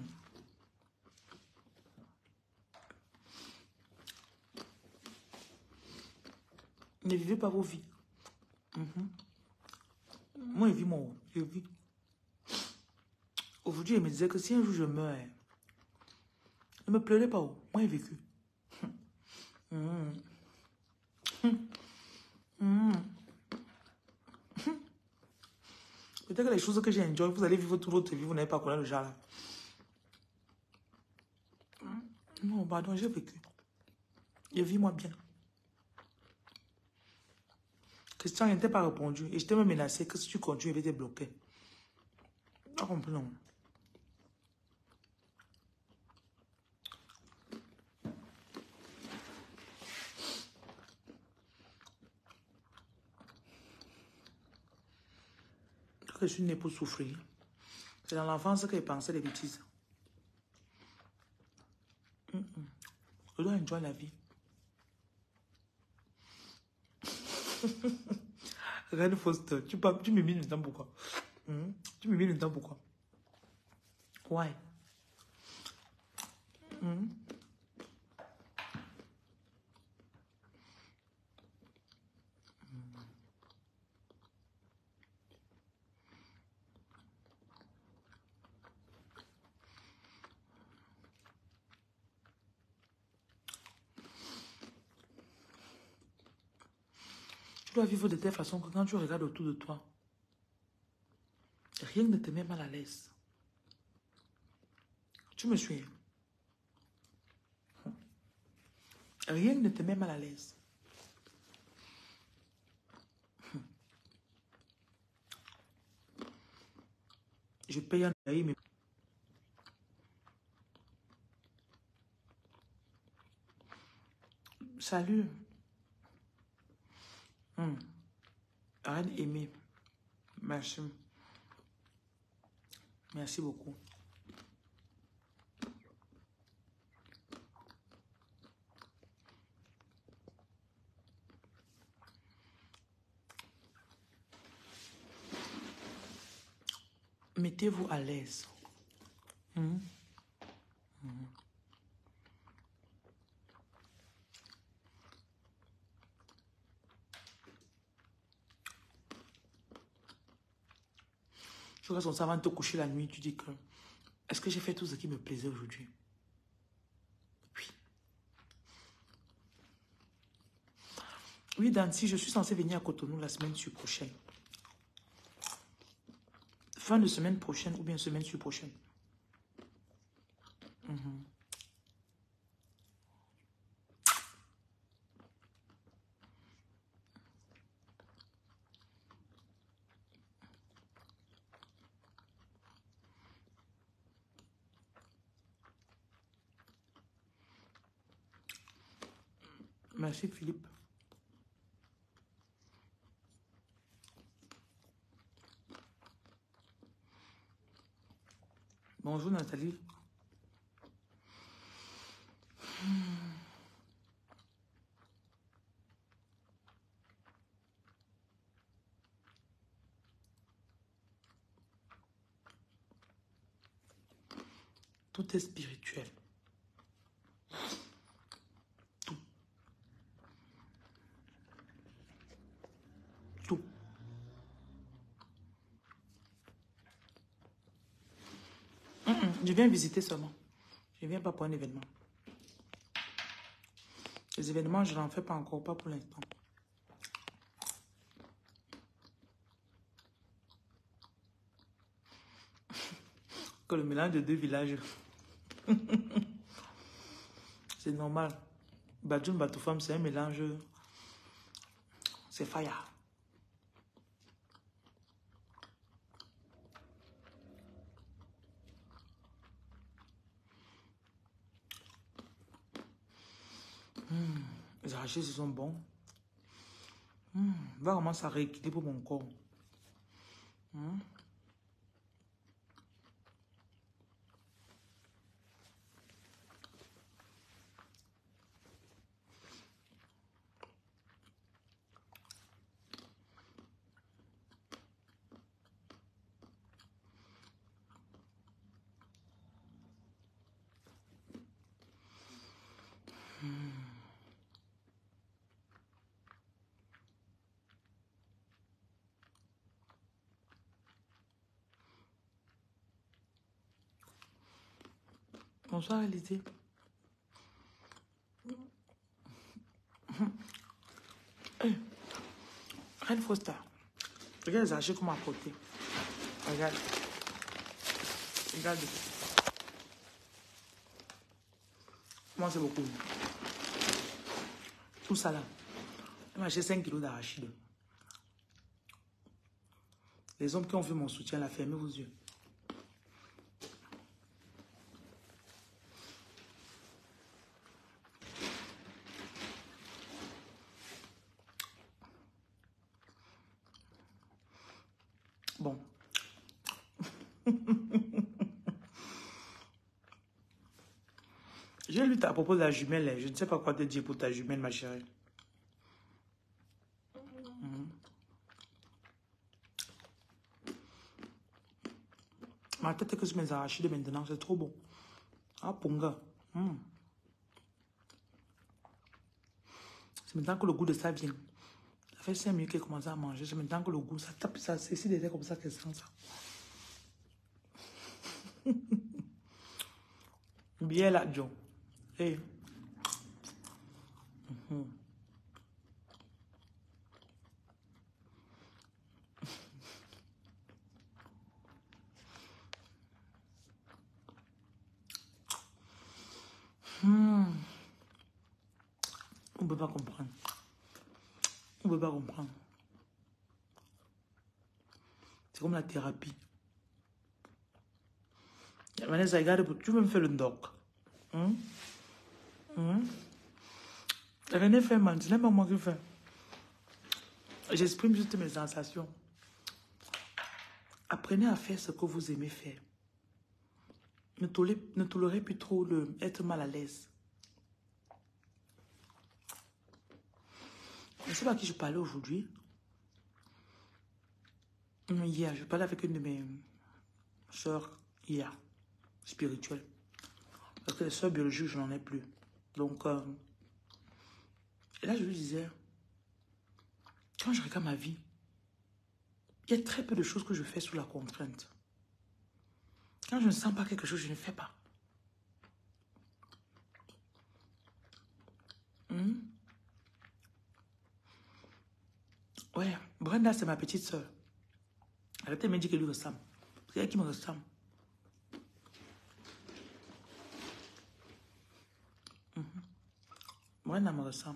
Ne vivez pas vos vies. Mm-hmm. Moi, je vis mon... Je vis. Aujourd'hui, elle me disait que si un jour je meurs, ne me pleurez pas. Moi, j'ai vécu. Mm-hmm. Mm-hmm. Peut-être que les choses que j'ai enjoy, vous allez vivre toute votre vie, vous n'avez pas connu le genre là. Non, pardon, j'ai vécu. Je vis moi bien. Christian n'était pas répondu. Et je t'ai même menacé que si tu continues, il va te bloquer. Pas compris, non. Je suis née pour souffrir. C'est dans l'enfance qu'il pensait des bêtises. Mm -mm. Je dois enjoy la vie. Reine Foster, tu, tu me mets le temps pourquoi? Mm? Tu me mets le temps pourquoi? Why? Mm? Tu dois vivre de telle façon que quand tu regardes autour de toi, rien ne te met mal à l'aise. Tu me suis? Rien ne te met mal à l'aise. Je paye un loyer, mais... Salut. Hum. Arrête d'aimer. Merci. Merci beaucoup. Mettez-vous à l'aise. Hum. Hum. Tu regardes son savant te coucher la nuit, tu dis que est-ce que j'ai fait tout ce qui me plaisait aujourd'hui? Oui. Oui, Dancy, je suis censée venir à Cotonou la semaine prochaine. Fin de semaine prochaine ou bien semaine prochaine. Mm-hmm. Merci Philippe. Bonjour Nathalie. Tout est spirituel. Tout. Tout. Mm -mm, je viens visiter seulement. Je ne viens pas pour un événement. Les événements, je n'en fais pas encore, pas pour l'instant. Que le mélange de deux villages. C'est normal. Badjoun Batoufam, c'est un mélange. C'est faya. Mmh. Les arrachés, ce sont bons. Mmh. Va vraiment ça rééquilibrer mon corps. Mmh. Bonsoir, Élisée. Hey, Reine Foster. Regarde les archers qu'on m'a apporté. Regarde. Regarde. Moi, c'est beaucoup. Tout ça là. Elle m'a acheté cinq kilos d'arachide. Les hommes qui ont vu mon soutien, là, fermez vos yeux. Bon. J'ai lu à propos de la jumelle. Je ne sais pas quoi te dire pour ta jumelle, ma chérie. Mmh. Ma tête est que je mes arachides maintenant. C'est trop bon. Ah, ponga. Mmh. C'est maintenant que le goût de ça vient. Ça fait cinq minutes qu'elle commence à manger. C'est maintenant que le goût, ça tape ça. C'est si déjà comme ça qu'elle sent ça. Bien là, John. Hey. Mm-hmm. Hmm. On ne peut pas comprendre. On ne peut pas comprendre. C'est comme la thérapie. Vanessa, regarde, tu veux me faire le doc. Hum? Hum? René fait mal, ce n'est pas moi qui fais. J'exprime juste mes sensations. Apprenez à faire ce que vous aimez faire. Ne tolérez, ne tolérez plus trop le, être mal à l'aise. Je ne sais pas à qui je parlais aujourd'hui. Hier, je parlais avec une de mes soeurs hier, spirituelles. Parce que les soeurs biologiques, je n'en ai plus. Donc, euh, et là, je lui disais, quand je regarde ma vie, il y a très peu de choses que je fais sous la contrainte. Quand je ne sens pas quelque chose, je ne fais pas. Hmm? Ouais, Brenda, c'est ma petite soeur. Elle a peut-être me dit qu'elle lui ressemble. C'est elle qui me ressemble. Mm-hmm. Brenda me ressemble.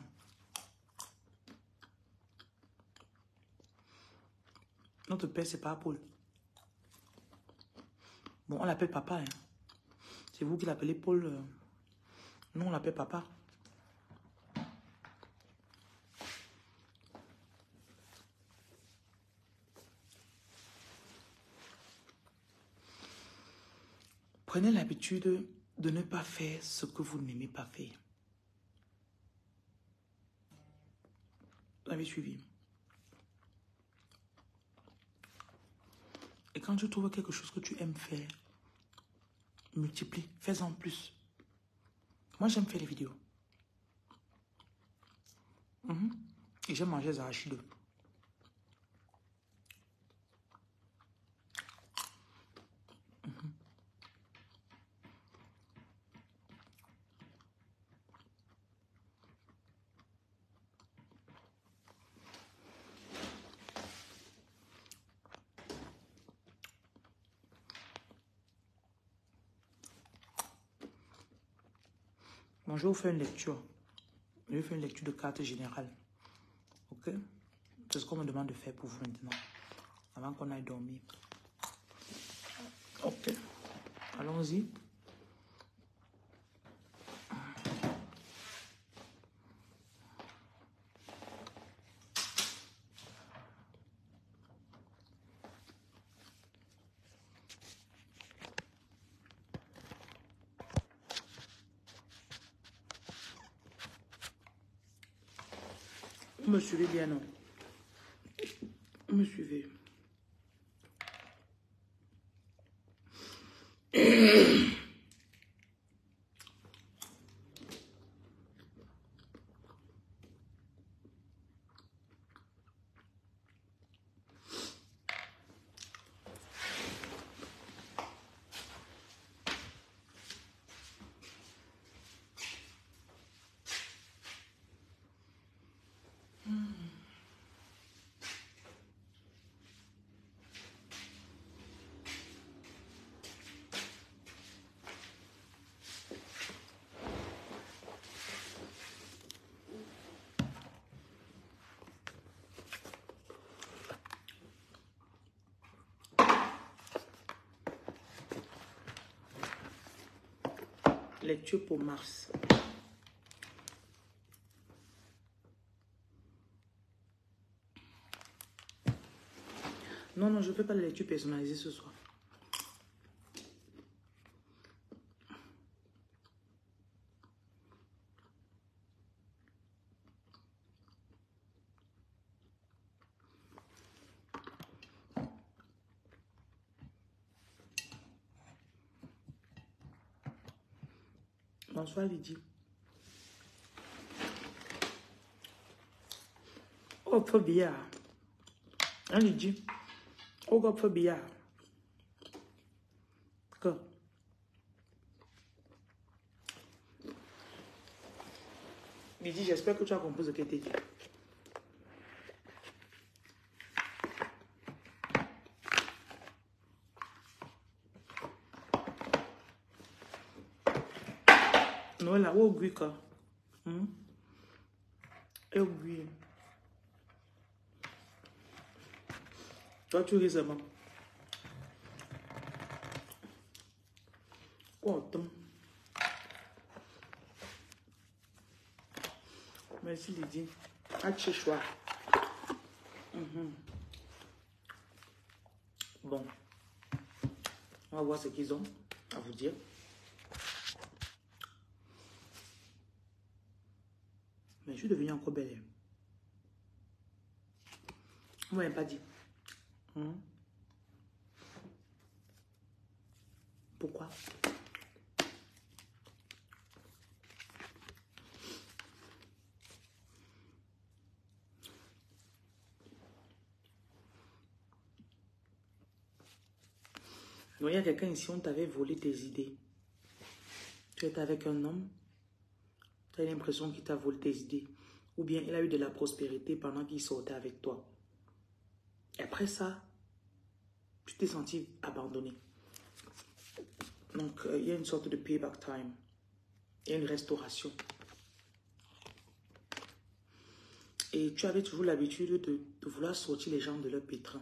Notre père, c'est pas Paul. Bon, on l'appelle papa. Hein. C'est vous qui l'appelez Paul. Euh... Nous, on l'appelle papa. Prenez l'habitude de ne pas faire ce que vous n'aimez pas faire. Vous avez suivi. Et quand tu trouves quelque chose que tu aimes faire, multiplie, fais-en plus. Moi, j'aime faire les vidéos. Mm-hmm. Et j'aime manger les arachides. Mm-hmm. Bon, je vais vous faire une lecture. Je vais faire une lecture de carte générale. Ok? C'est ce qu'on me demande de faire pour vous maintenant. Avant qu'on aille dormir. Ok. Allons-y. Vous me suivez bien, non? Vous me suivez. Lecture pour Mars. Non, non, je ne fais pas la lecture personnalisée ce soir. Bonsoir Lydie. Oh, faut bien. Hein, Lydie? Oh, faut bien. D'accord. Lydie, j'espère que tu as compris ce qu'elle t'a dit. Non, là, où est quoi? Hum? Et où est? Toi, tu ris seulement. Oh, attends. Merci Lydie. À chez choix. Mm-hmm. Bon. On va voir ce qu'ils ont à vous dire. Mais je suis devenue encore belle. Vous m'avez pas dit. Hmm? Pourquoi? Donc, il y a quelqu'un ici, on t'avait volé tes idées. Tu étais avec un homme, tu as l'impression qu'il t'a volé tes idées. Ou bien il a eu de la prospérité pendant qu'il sortait avec toi. Et après ça, tu t'es senti abandonné. Donc, euh, il y a une sorte de payback time. Il y a une restauration. Et tu avais toujours l'habitude de, de vouloir sortir les gens de leur pétrin.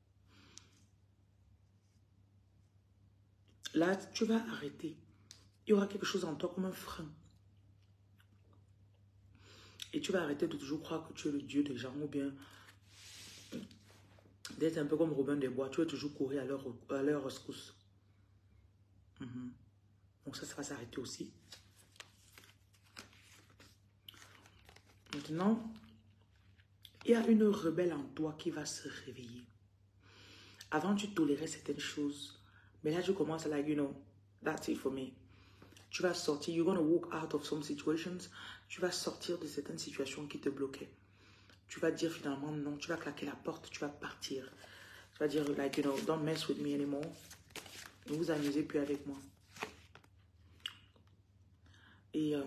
Là, tu vas arrêter. Il y aura quelque chose en toi comme un frein. Et tu vas arrêter de toujours croire que tu es le Dieu des gens ou bien d'être un peu comme Robin des Bois. Tu vas toujours courir à leur, à leur rescousse. Mm-hmm. Donc ça, ça va s'arrêter aussi. Maintenant, il y a une rebelle en toi qui va se réveiller. Avant, tu tolérais certaines choses. Mais là, tu commences à, like, you know, That's it for me. Tu vas sortir, you're going to walk out of some situations. Tu vas sortir de certaines situations qui te bloquaient. Tu vas dire finalement non, tu vas claquer la porte, tu vas partir. Tu vas dire, like, you know, don't mess with me anymore. Ne vous amusez plus avec moi. Et euh,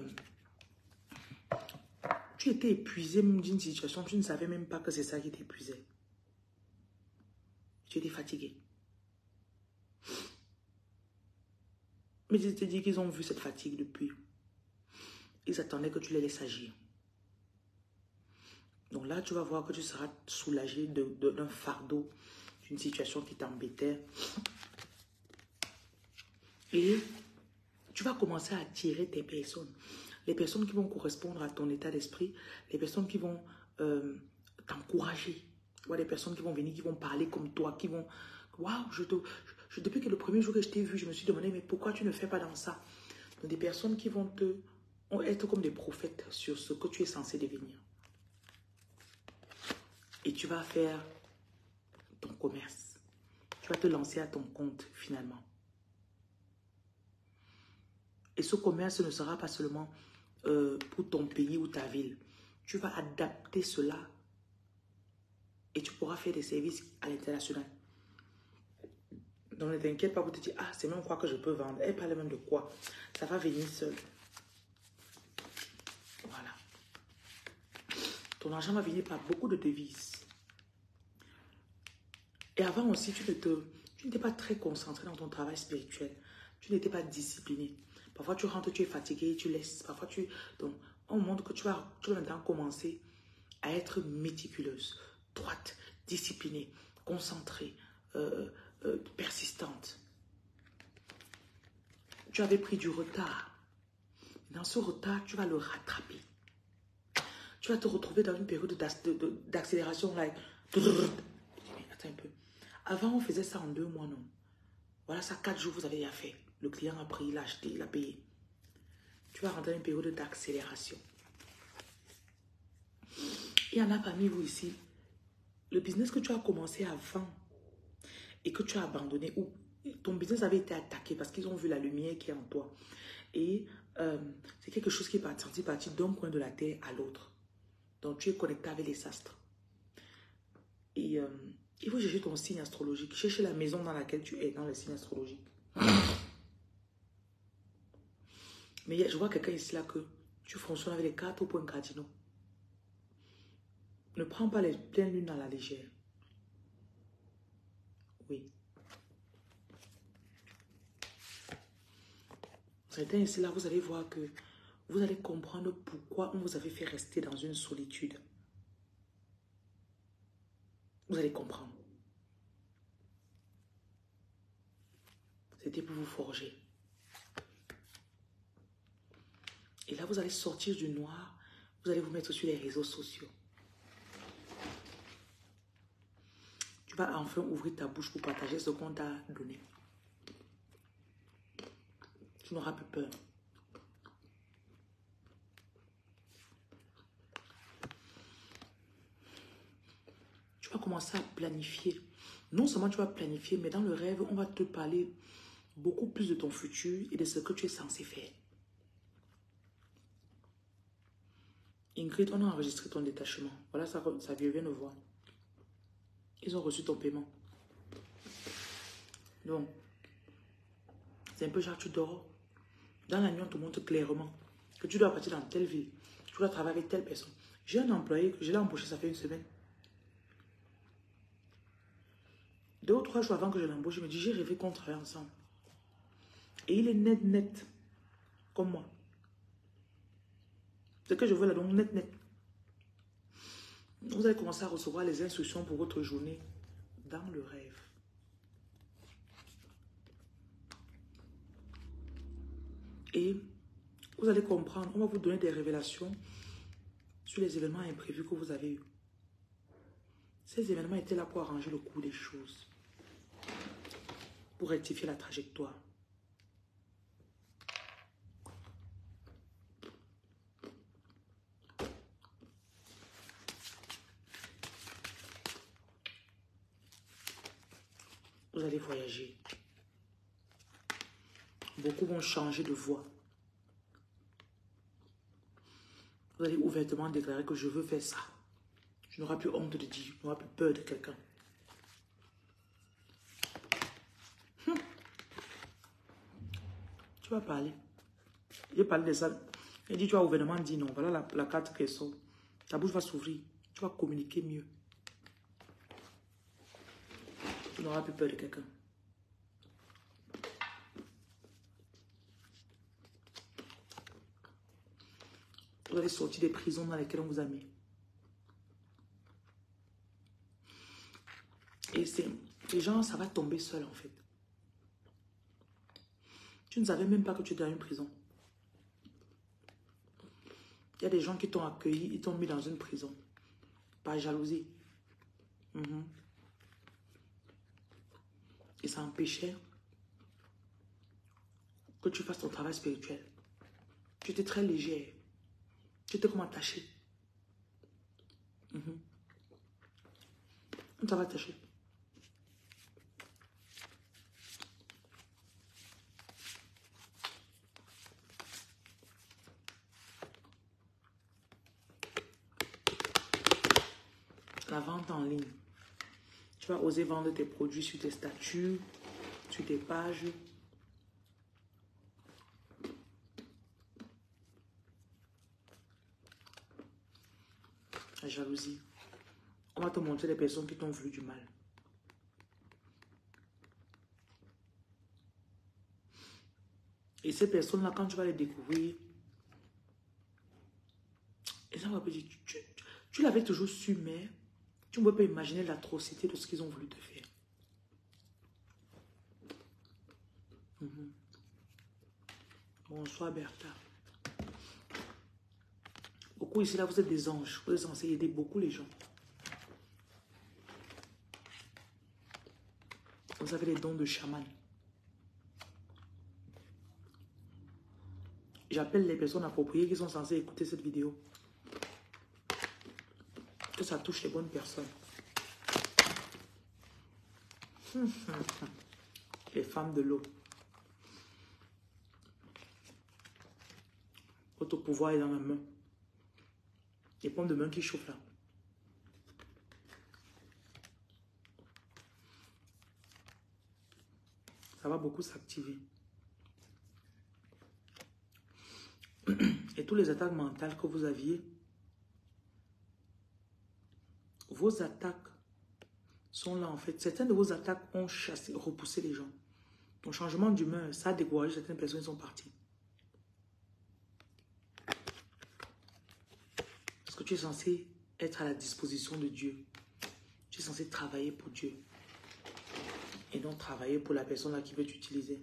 tu étais épuisé d'une situation, tu ne savais même pas que c'est ça qui t'épuisait. Tu étais fatigué. Mais je te dis qu'ils ont vu cette fatigue depuis. Ils attendaient que tu les laisses agir. Donc là, tu vas voir que tu seras soulagé d'un de, de, fardeau, d'une situation qui t'embêtait. Et tu vas commencer à attirer tes personnes. Les personnes qui vont correspondre à ton état d'esprit, les personnes qui vont euh, t'encourager. Les personnes qui vont venir, qui vont parler comme toi, qui vont... Waouh, je te... Je, depuis que le premier jour que je t'ai vu, je me suis demandé, mais pourquoi tu ne fais pas dans ça? Donc des personnes qui vont te... vont être comme des prophètes sur ce que tu es censé devenir. Et tu vas faire ton commerce. Tu vas te lancer à ton compte finalement. Et ce commerce ne sera pas seulement euh, pour ton pays ou ta ville. Tu vas adapter cela et tu pourras faire des services à l'international. Donc ne t'inquiète pas pour te dire, ah, c'est même quoi que je peux vendre. Elle parle même de quoi. Ça va venir seul. Voilà. Ton argent va venir par beaucoup de devises. Et avant aussi, tu n'étais pas très concentré dans ton travail spirituel. Tu n'étais pas discipliné. Parfois, tu rentres, tu es fatigué, tu laisses. Parfois, tu... Donc, on montre que tu vas, tu vas maintenant commencer à être méticuleuse, droite, disciplinée, concentrée, euh, euh, persistante. Tu avais pris du retard. Dans ce retard, tu vas le rattraper. Tu vas te retrouver dans une période d'accélération. Like... Attends un peu. Avant, on faisait ça en deux mois, non? Voilà, ça, quatre jours, vous avez déjà fait. Le client a pris, il a acheté, il a payé. Tu vas rentrer dans une période d'accélération. Il y en a parmi vous ici, le business que tu as commencé avant et que tu as abandonné, ou ton business avait été attaqué parce qu'ils ont vu la lumière qui est en toi. Et euh, c'est quelque chose qui est parti, parti d'un coin de la terre à l'autre. Donc, tu es connecté avec les astres. Et... Euh, il faut chercher ton signe astrologique. Chercher la maison dans laquelle tu es, dans le signe astrologique. Mais je vois quelqu'un ici là que tu fonctionnes avec les quatre points cardinaux. Ne prends pas les pleines lunes à la légère. Oui. Certains ici là, vous allez voir que vous allez comprendre pourquoi on vous avait fait rester dans une solitude. Vous allez comprendre. C'était pour vous forger. Et là, vous allez sortir du noir. Vous allez vous mettre sur les réseaux sociaux. Tu vas enfin ouvrir ta bouche pour partager ce qu'on t'a donné. Tu n'auras plus peur. Tu vas commencer à planifier. Non seulement tu vas planifier, mais dans le rêve, on va te parler beaucoup plus de ton futur et de ce que tu es censé faire. Ingrid, on a enregistré ton détachement. Voilà, ça, ça vient de voir. Ils ont reçu ton paiement. Donc, c'est un peu genre tu dors. Dans la nuit, on te montre clairement que tu dois partir dans telle ville. Tu dois travailler avec telle personne. J'ai un employé que je l'ai embauché, ça fait une semaine. Deux ou trois jours avant que je l'embauche, il me dit, j'ai rêvé qu'on travaille ensemble. Et il est net, net, comme moi. Ce que je veux là, donc net, net. Vous allez commencer à recevoir les instructions pour votre journée dans le rêve. Et vous allez comprendre, on va vous donner des révélations sur les événements imprévus que vous avez eus. Ces événements étaient là pour arranger le cours des choses, pour rectifier la trajectoire. Vous allez voyager. Beaucoup vont changer de voie. Vous allez ouvertement déclarer que je veux faire ça. Je n'aurai plus honte de dire, je n'aurai plus peur de quelqu'un. Hum. Tu vas parler. J'ai parlé de ça. Il dit, tu vas ouvertement dire non. Voilà la, la carte qui sort. Ta bouche va s'ouvrir. Tu vas communiquer mieux. Tu n'auras plus peur de quelqu'un. Vous allez sortir des prisons dans lesquelles on vous a mis. Et c'est... Les gens, ça va tomber seul en fait. Tu ne savais même pas que tu étais dans une prison. Il y a des gens qui t'ont accueilli, ils t'ont mis dans une prison. Par jalousie. Mm-hmm. Et ça empêchait que tu fasses ton travail spirituel. Tu étais très léger. Tu étais comme attaché. Mm-hmm. On t'avait attaché. La vente en ligne. Tu vas oser vendre tes produits sur tes statuts, sur tes pages. La jalousie. On va te montrer les personnes qui t'ont voulu du mal. Et ces personnes-là, quand tu vas les découvrir, et ça va te dire, tu, tu, tu l'avais toujours su, mais tu ne peux pas imaginer l'atrocité de ce qu'ils ont voulu te faire. Mm-hmm. Bonsoir Bertha. Beaucoup ici, là, vous êtes des anges. Vous êtes censés aider beaucoup les gens. Vous avez les dons de chaman. J'appelle les personnes appropriées qui sont censées écouter cette vidéo. Que ça touche les bonnes personnes. Les femmes de l'eau. Votre pouvoir est dans ma main. Les pommes de main qui chauffent là. Ça va beaucoup s'activer. Et tous les attaques mentales que vous aviez, vos attaques sont là en fait. Certaines de vos attaques ont chassé, repoussé les gens. Ton changement d'humeur, ça a découragé certaines personnes qui sont parties. Parce que tu es censé être à la disposition de Dieu. Tu es censé travailler pour Dieu. Et non travailler pour la personne là qui veut t'utiliser.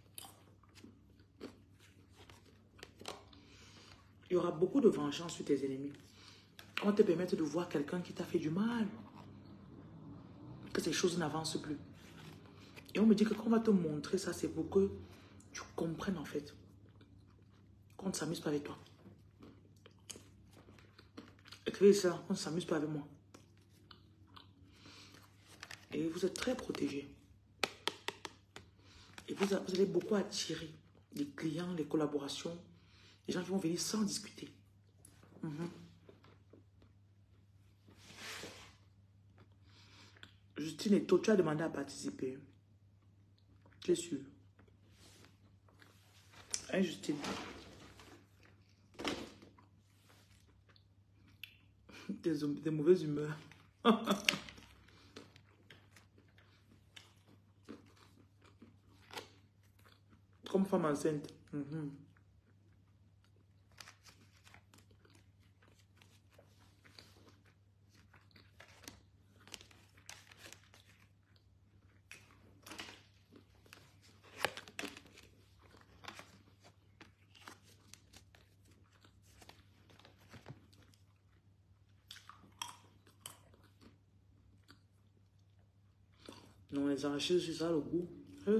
Il y aura beaucoup de vengeance sur tes ennemis. On va te permettre de voir quelqu'un qui t'a fait du mal. Que ces choses n'avancent plus. Et on me dit que quand on va te montrer ça, c'est pour que tu comprennes en fait. Qu'on ne s'amuse pas avec toi. Écrivez ça, on ne s'amuse pas avec moi. Et vous êtes très protégés. Et vous, vous allez beaucoup attirer les clients, les collaborations, les gens qui vont venir sans discuter. Mm-hmm. Justine et toi, tu as demandé à participer. Tu es sûr? Hein, Justine? Des, des mauvaises humeurs. Comme femme enceinte. Mm-hmm. Non, les arachides, c'est ça le goût. Euh.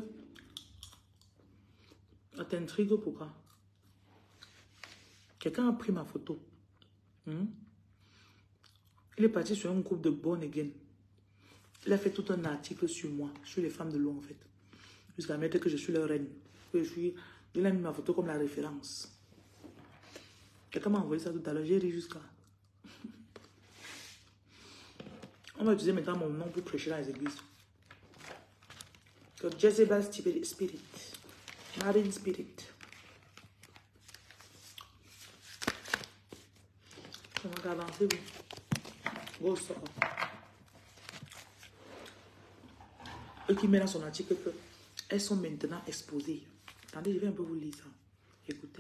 Ça t'intrigue pourquoi? Quelqu'un a pris ma photo. Hmm? Il est parti sur un groupe de Born Again. Il a fait tout un article sur moi, sur les femmes de l'eau en fait. Jusqu'à mettre que je suis leur reine. Que je suis... Il a mis ma photo comme la référence. Quelqu'un m'a envoyé ça tout à l'heure. J'ai ri jusqu'à... On va utiliser maintenant mon nom pour prêcher dans les églises. Que Jezebel Spirit. Marine Spirit. On va avancer, oui. Gros sort. Eux qui mettent dans son article que elles sont maintenant exposées. Attendez, je vais un peu vous lire ça. Écoutez.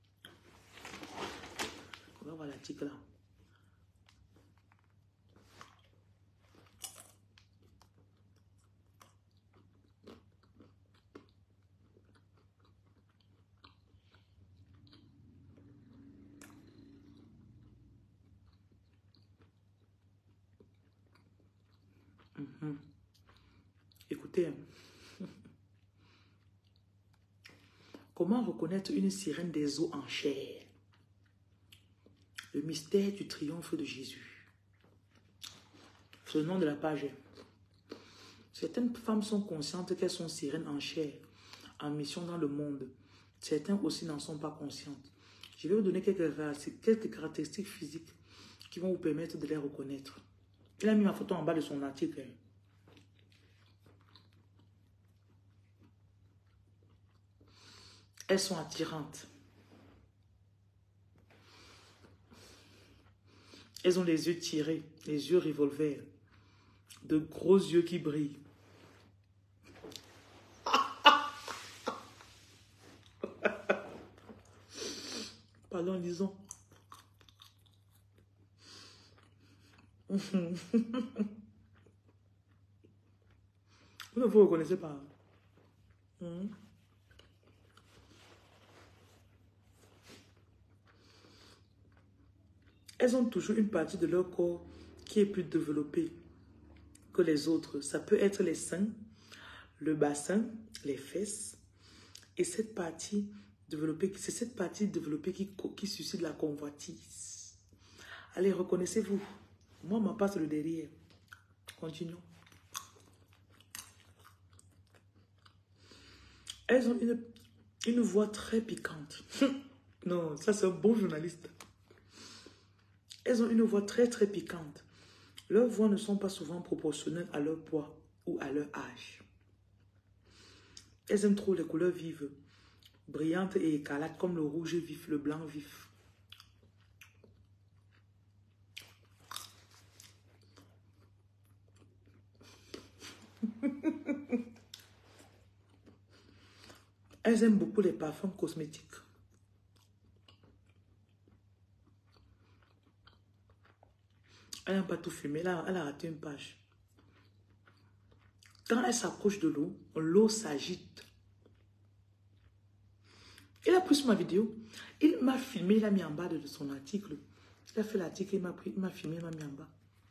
On va voir l'article là. Mm-hmm. Écoutez. Comment reconnaître une sirène des eaux en chair? Le mystère du triomphe de Jésus. C'est le nom de la page. Certaines femmes sont conscientes qu'elles sont sirènes en chair, en mission dans le monde. Certaines aussi n'en sont pas conscientes. Je vais vous donner quelques, quelques caractéristiques physiques qui vont vous permettre de les reconnaître. Il a mis ma photo en bas de son article. Elles sont attirantes. Elles ont les yeux tirés, les yeux revolver, de gros yeux qui brillent. Pardon, disons. Vous ne vous reconnaissez pas. Mmh. Elles ont toujours une partie de leur corps qui est plus développée que les autres. Ça peut être les seins, le bassin, les fesses. Et cette partie développée, c'est cette partie développée qui, qui suscite la convoitise. Allez, reconnaissez-vous. Moi, ma part, c'est le derrière. Continuons. Elles ont une, une voix très piquante. Non, ça c'est un bon journaliste. Elles ont une voix très très piquante. Leurs voix ne sont pas souvent proportionnelles à leur poids ou à leur âge. Elles aiment trop les couleurs vives, brillantes et écarlates comme le rouge vif, le blanc vif. Elles aiment beaucoup les parfums cosmétiques. Elle n'aime pas tout fumer. Elle a, elle a raté une page. Quand elle s'approche de l'eau, l'eau s'agite. Il a pris sur ma vidéo. Il m'a filmé, il a mis en bas de son article. Il a fait l'article, il m'a pris, il m'a filmé, il m'a mis en bas.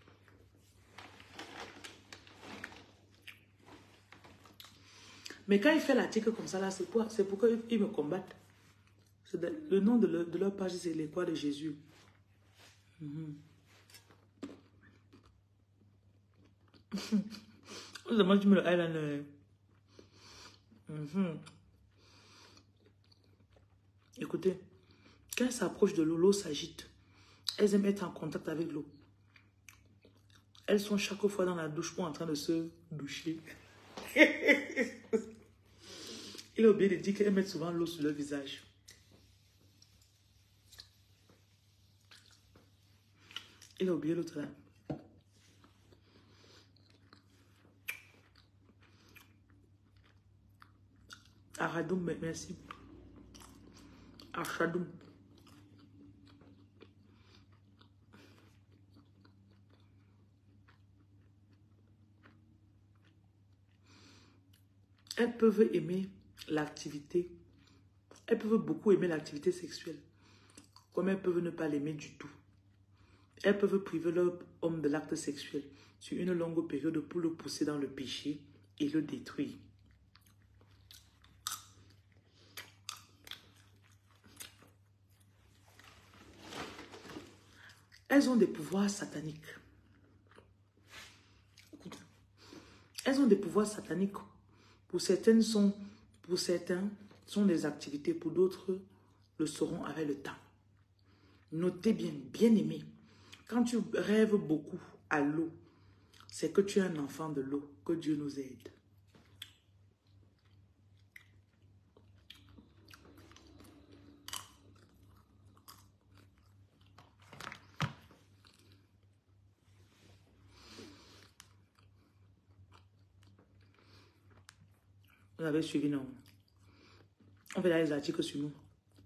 Mais quand il fait l'article comme ça, là, c'est quoi? C'est pourquoi ils me combattent. Le nom de, le, de leur page, c'est les croix de Jésus. Mm-hmm. Moi, tu me le eyeliner. Mm-hmm. Écoutez, quand elles s'approchent de l'eau, l'eau s'agite. Elles aiment être en contact avec l'eau. Elles sont chaque fois dans la douche ou en train de se doucher. Il a oublié de dire qu'elles mettent souvent l'eau sur leur visage. Il a oublié l'autre là. Aradoum, merci. Achadoum. Elles peuvent aimer l'activité. Elles peuvent beaucoup aimer l'activité sexuelle. Comme elles peuvent ne pas l'aimer du tout. Elles peuvent priver leur homme de l'acte sexuel sur une longue période pour le pousser dans le péché et le détruire. Elles ont des pouvoirs sataniques. Elles ont des pouvoirs sataniques Pour certaines sont, pour certains, sont des activités, pour d'autres, le seront avec le temps. Notez bien, bien aimé, quand tu rêves beaucoup à l'eau, c'est que tu es un enfant de l'eau, que Dieu nous aide. Vous avez suivi, non? On fait les articles sur nous.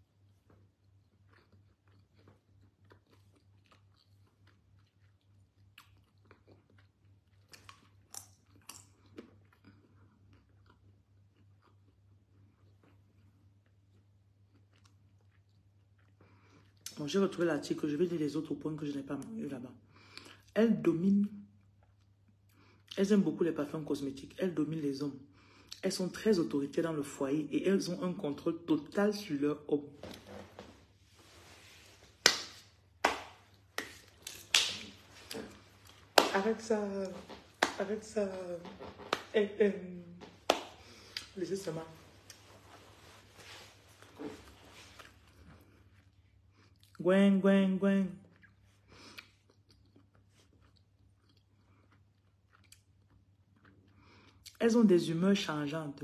Bon, j'ai retrouvé l'article, je vais lire les autres points que je n'ai pas eu là-bas. Elle domine, elles aiment beaucoup les parfums cosmétiques, elles dominent les hommes. Elles sont très autoritaires dans le foyer et elles ont un contrôle total sur leur homme. Avec ça, avec ça, eh, eh, laissez ça mal. Gwen, Gwen, Gwen. Elles ont des humeurs changeantes.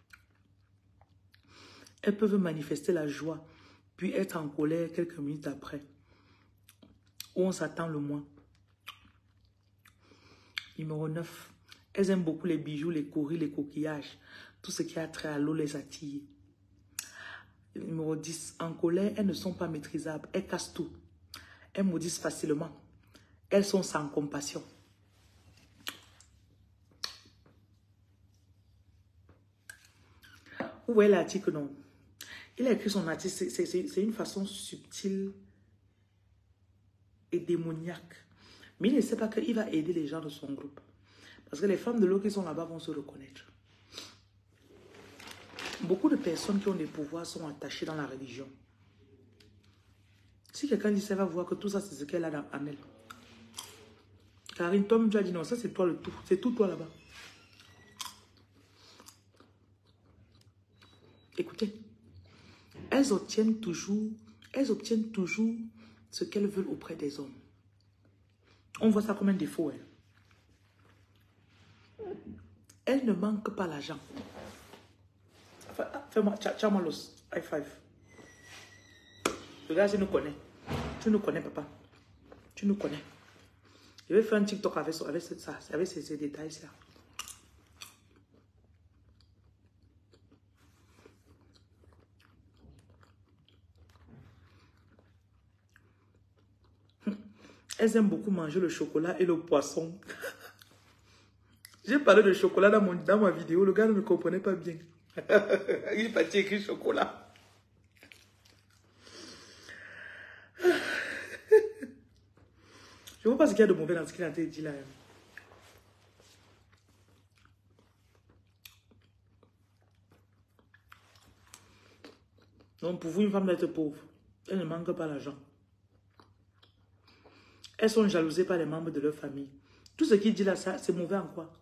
Elles peuvent manifester la joie, puis être en colère quelques minutes après, où on s'attend le moins. Numéro neuf. Elles aiment beaucoup les bijoux, les courris, les coquillages. Tout ce qui a trait à l'eau les attire. Numéro dix. En colère, elles ne sont pas maîtrisables. Elles cassent tout. Elles maudissent facilement. Elles sont sans compassion. Vous voyez l'article, non? Il a écrit son article. C'est une façon subtile et démoniaque. Mais il ne sait pas qu'il va aider les gens de son groupe. Parce que les femmes de l'eau qui sont là-bas vont se reconnaître. Beaucoup de personnes qui ont des pouvoirs sont attachées dans la religion. Si quelqu'un dit ça, va voir que tout ça, c'est ce qu'elle a en elle. Karine, toi, tu as dit non, ça c'est toi le tout. C'est tout toi là-bas. Écoutez, elles obtiennent toujours, elles obtiennent toujours ce qu'elles veulent auprès des hommes. On voit ça comme un défaut. Hein. Elles ne manquent pas l'argent. Fais-moi, tiens-moi l'os. High five. Le gars, tu nous connais. Tu nous connais, papa. Tu nous connais. Je vais faire un TikTok avec, avec, ça, avec ces, ces détails-là. Elles aiment beaucoup manger le chocolat et le poisson. J'ai parlé de chocolat dans, mon, dans ma vidéo. Le gars ne me comprenait pas bien. Il est parti écrire chocolat. Je ne vois pas ce qu'il y a de mauvais dans ce qu'il a dit là. Donc pour vous, une femme d'être pauvre, elle ne manque pas l'argent. Elles sont jalousées par les membres de leur famille. Tout ce qu'il dit là, ça, c'est mauvais en quoi?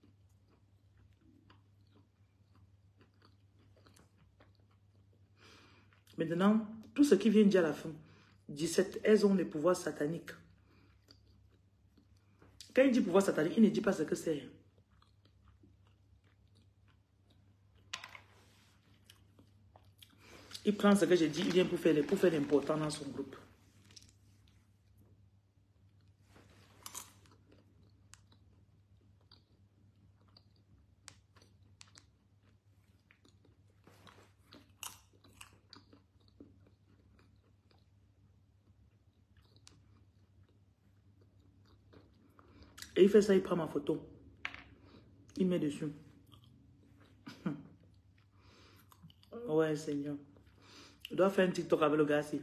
Maintenant, tout ce qui vient dire à la fin, dix-sept, elles ont les pouvoirs sataniques. Quand il dit pouvoir satanique, il ne dit pas ce que c'est. Il prend ce que j'ai dit, il vient pour faire l'important dans son groupe. Et il fait ça, il prend ma photo. Il met dessus. Ouais, Seigneur. Je dois faire un TikTok avec le gars ici.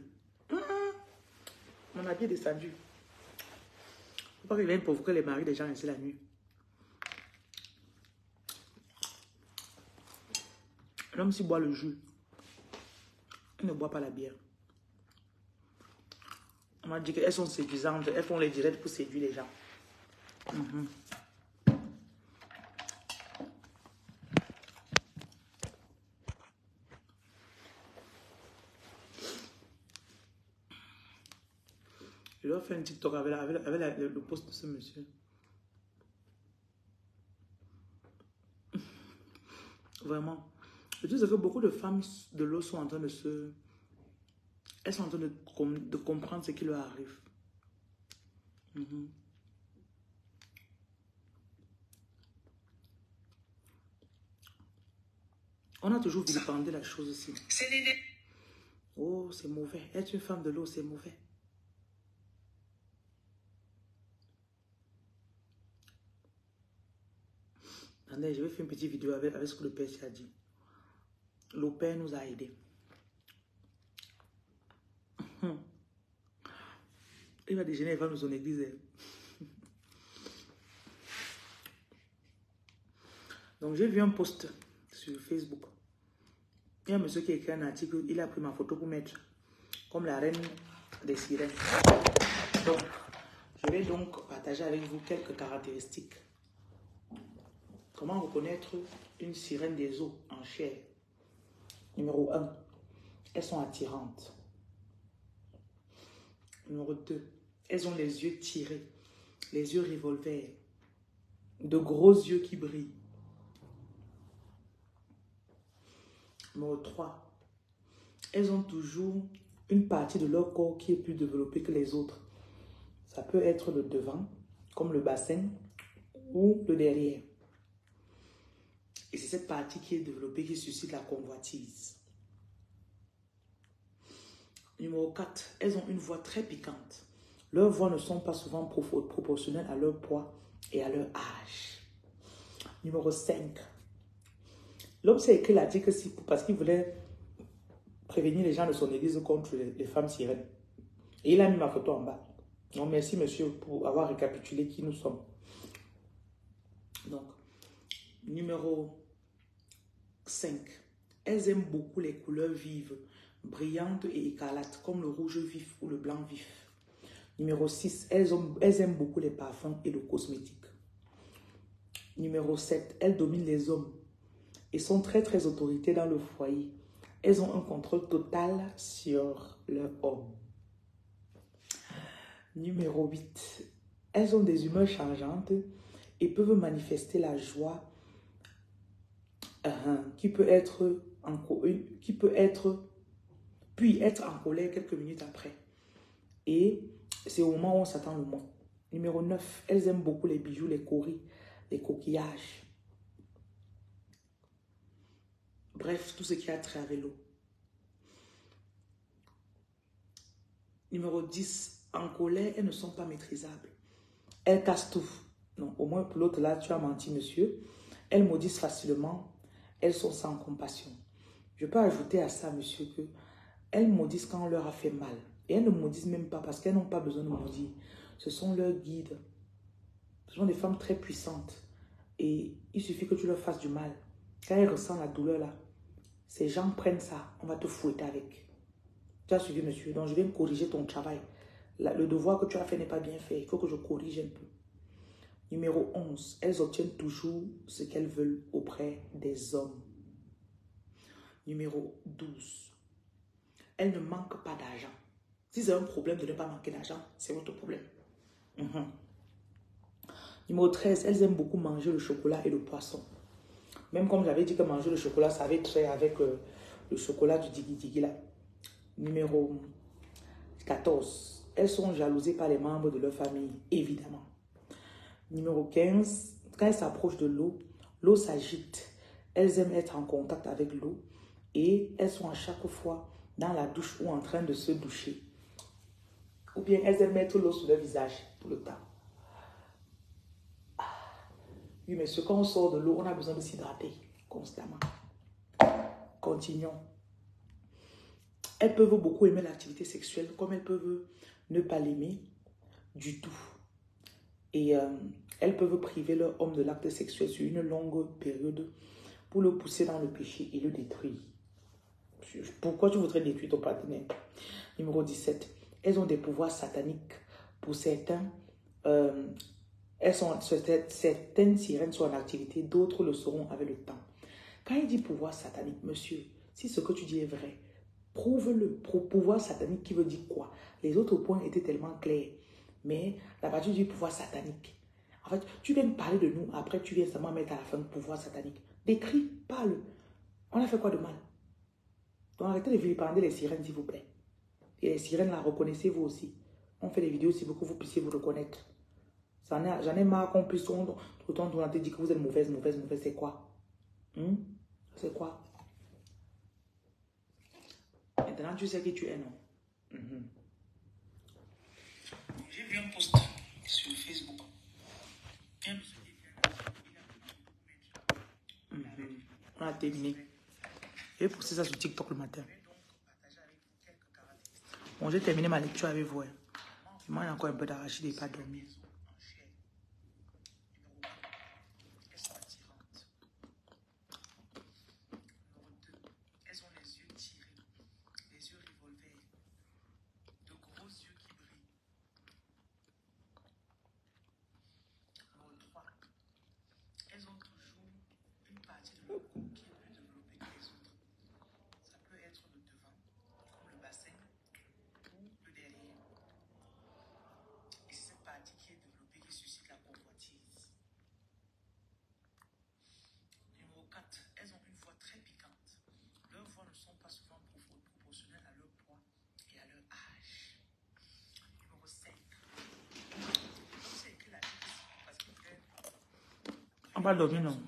Mon habit est descendu. Il ne faut pas qu'il vienne provoquer les maris des gens ici la nuit. L'homme s'il boit le jus, il ne boit pas la bière. On m'a dit qu'elles sont séduisantes. Elles font les directs pour séduire les gens. Mm-hmm. Je dois faire un TikTok avec, avec, avec la, le, le post de ce monsieur. Vraiment. Je dis que beaucoup de femmes de l'eau sont en train de se... Elles sont en train de, de comprendre ce qui leur arrive. Mm-hmm. On a toujours vilipendé la chose aussi. Oh, c'est mauvais. Être une femme de l'eau, c'est mauvais. Attendez, je vais faire une petite vidéo avec, avec ce que le père a dit. Le père nous a aidés. Il va déjeuner, il va dans son église. Donc, j'ai vu un post sur Facebook. Il y a un monsieur qui a écrit un article, il a pris ma photo pour mettre comme la reine des sirènes. Donc, je vais donc partager avec vous quelques caractéristiques. Comment reconnaître une sirène des eaux en chair? Numéro un, elles sont attirantes. Numéro deux, elles ont les yeux tirés, les yeux revolver, de gros yeux qui brillent. Numéro trois, elles ont toujours une partie de leur corps qui est plus développée que les autres. Ça peut être le devant, comme le bassin, ou le derrière. Et c'est cette partie qui est développée qui suscite la convoitise. Numéro quatre, elles ont une voix très piquante. Leurs voix ne sont pas souvent proportionnelles à leur poids et à leur âge. Numéro cinq, l'homme s'est écrit l'article parce qu'il voulait prévenir les gens de son église contre les, les femmes sirènes. Et il a mis ma photo en bas. Donc merci monsieur pour avoir récapitulé qui nous sommes. Donc, numéro cinq, elles aiment beaucoup les couleurs vives, brillantes et écarlates, comme le rouge vif ou le blanc vif. Numéro six, elles, ont, elles aiment beaucoup les parfums et le cosmétique. Numéro sept, elles dominent les hommes et sont très très autoritaires dans le foyer. Elles ont un contrôle total sur leur homme. Numéro huit, elles ont des humeurs changeantes et peuvent manifester la joie uh, qui peut être en qui peut être puis être en colère quelques minutes après. Et c'est au moment où on s'attend le moins. Numéro neuf, elles aiment beaucoup les bijoux, les coris, les coquillages. Bref, tout ce qui a trait avec l'eau. Numéro dix, en colère, elles ne sont pas maîtrisables. Elles cassent tout. Non, au moins pour l'autre là, tu as menti, monsieur. Elles maudissent facilement. Elles sont sans compassion. Je peux ajouter à ça, monsieur, que elles maudissent quand on leur a fait mal. Et elles ne maudissent même pas parce qu'elles n'ont pas besoin de maudire. Ce sont leurs guides. Ce sont des femmes très puissantes. Et il suffit que tu leur fasses du mal. Quand elles ressentent la douleur là, ces gens prennent ça. On va te fouetter avec. Tu as suivi, monsieur. Donc, je vais me corriger ton travail. La, le devoir que tu as fait n'est pas bien fait. Il faut que je corrige un peu. Numéro onze. Elles obtiennent toujours ce qu'elles veulent auprès des hommes. Numéro douze. Elles ne manquent pas d'argent. Si c'est un problème de ne pas manquer d'argent, c'est votre problème. Mm-hmm. Numéro treize. Elles aiment beaucoup manger le chocolat et le poisson. Même comme j'avais dit que manger le chocolat, ça avait trait avec euh, le chocolat du digi-digi là. Numéro quatorze. Elles sont jalousées par les membres de leur famille, évidemment. Numéro quinze. Quand elles s'approchent de l'eau, l'eau s'agite. Elles aiment être en contact avec l'eau et elles sont à chaque fois dans la douche ou en train de se doucher. Ou bien elles aiment mettre l'eau sur leur visage tout le temps. Oui, mais ce quand on sort de l'eau, on a besoin de s'hydrater constamment. Continuons. Elles peuvent beaucoup aimer l'activité sexuelle, comme elles peuvent ne pas l'aimer du tout. Et euh, elles peuvent priver leur homme de l'acte sexuel sur une longue période pour le pousser dans le péché et le détruire. Pourquoi tu voudrais détruire ton partenaire? Numéro dix-sept. Elles ont des pouvoirs sataniques. Pour certains, euh, elles sont, certaines sirènes sont en activité, d'autres le seront avec le temps. Quand il dit pouvoir satanique, monsieur, si ce que tu dis est vrai, Prouve-le. Pouvoir satanique qui veut dire quoi? Les autres points étaient tellement clairs. Mais la partie du pouvoir satanique. En fait, tu viens me parler de nous. Après, tu viens seulement mettre à la fin le pouvoir satanique. Décris, parle. On a fait quoi de mal? Donc arrêtez de vilipender les sirènes, s'il vous plaît. Et les sirènes, là, reconnaissez-vous aussi. On fait des vidéos aussi pour que vous puissiez vous reconnaître. J'en ai, j'en ai marre qu'on puisse tout le temps on te dit que vous êtes mauvaise, mauvaise, mauvaise. C'est quoi? Hmm? C'est quoi? Maintenant, tu sais qui tu es, non? Mm-hmm. J'ai vu un post sur Facebook. Mm-hmm. On a terminé. J'ai posté ça sur TikTok le matin. Bon, j'ai terminé ma lecture avec vous. Moi, il y a encore un peu d'arachide et pas dormir. On va dormir, non?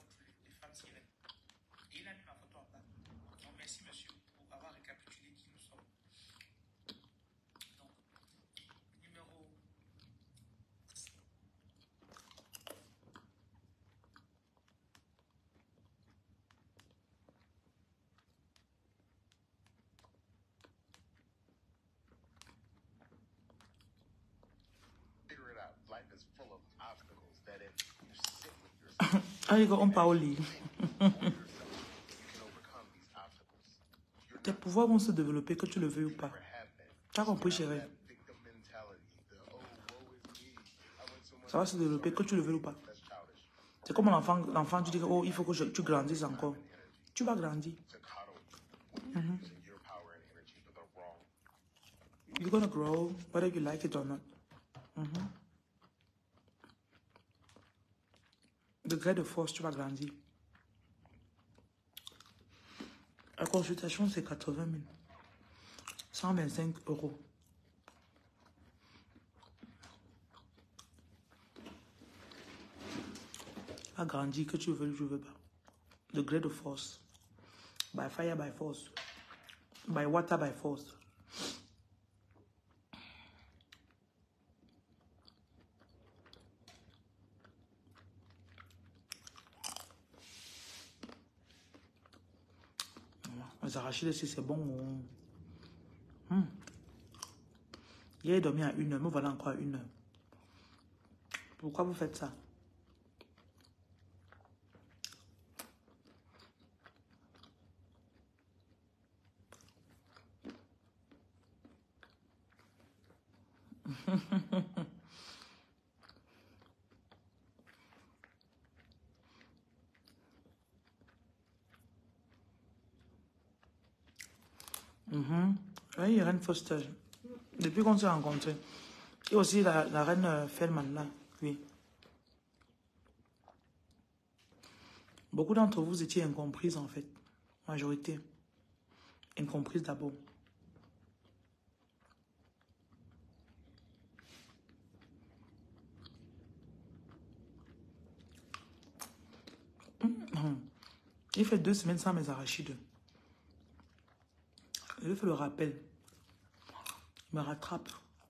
Allez, on part au lit. Tes pouvoirs vont se développer, que tu le veux ou pas. Tu as compris, chérie? Ça va se développer, que tu le veux ou pas. C'est comme un enfant, l'enfant, tu dis, oh, il faut que je, tu grandisses encore. Tu vas grandir. Mm-hmm. You're gonna grow, whether you like it or not. Mm-hmm. Degré de force, tu vas grandir. La consultation, c'est quatre-vingt mille. cent vingt-cinq euros. À grandir, que tu veux, je veux pas. Degré de force. By fire, by force. By water, by force. Les arachides, si c'est bon. Hum. Hier, il dormi à une heure. Me voilà encore à une heure. Pourquoi vous faites ça? Mm-hmm. Oui, Reine Foster. Depuis qu'on s'est rencontrés. Et aussi la, la reine euh, Feldman, là. Oui. Beaucoup d'entre vous étiez incomprises, en fait. Majorité. Incomprise d'abord. Mm-hmm. Il fait deux semaines sans mes arachides. Je fais le rappel. Il me rattrape.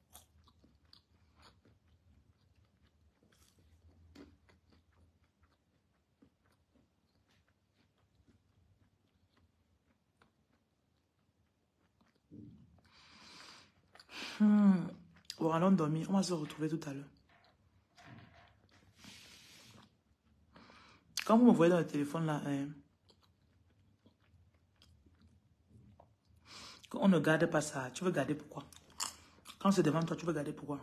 Hmm. Bon, allons dormir. On va se retrouver tout à l'heure. Quand vous me voyez dans le téléphone là, hein, on ne garde pas ça. Tu veux garder pourquoi? Quand c'est devant toi, tu veux garder pourquoi?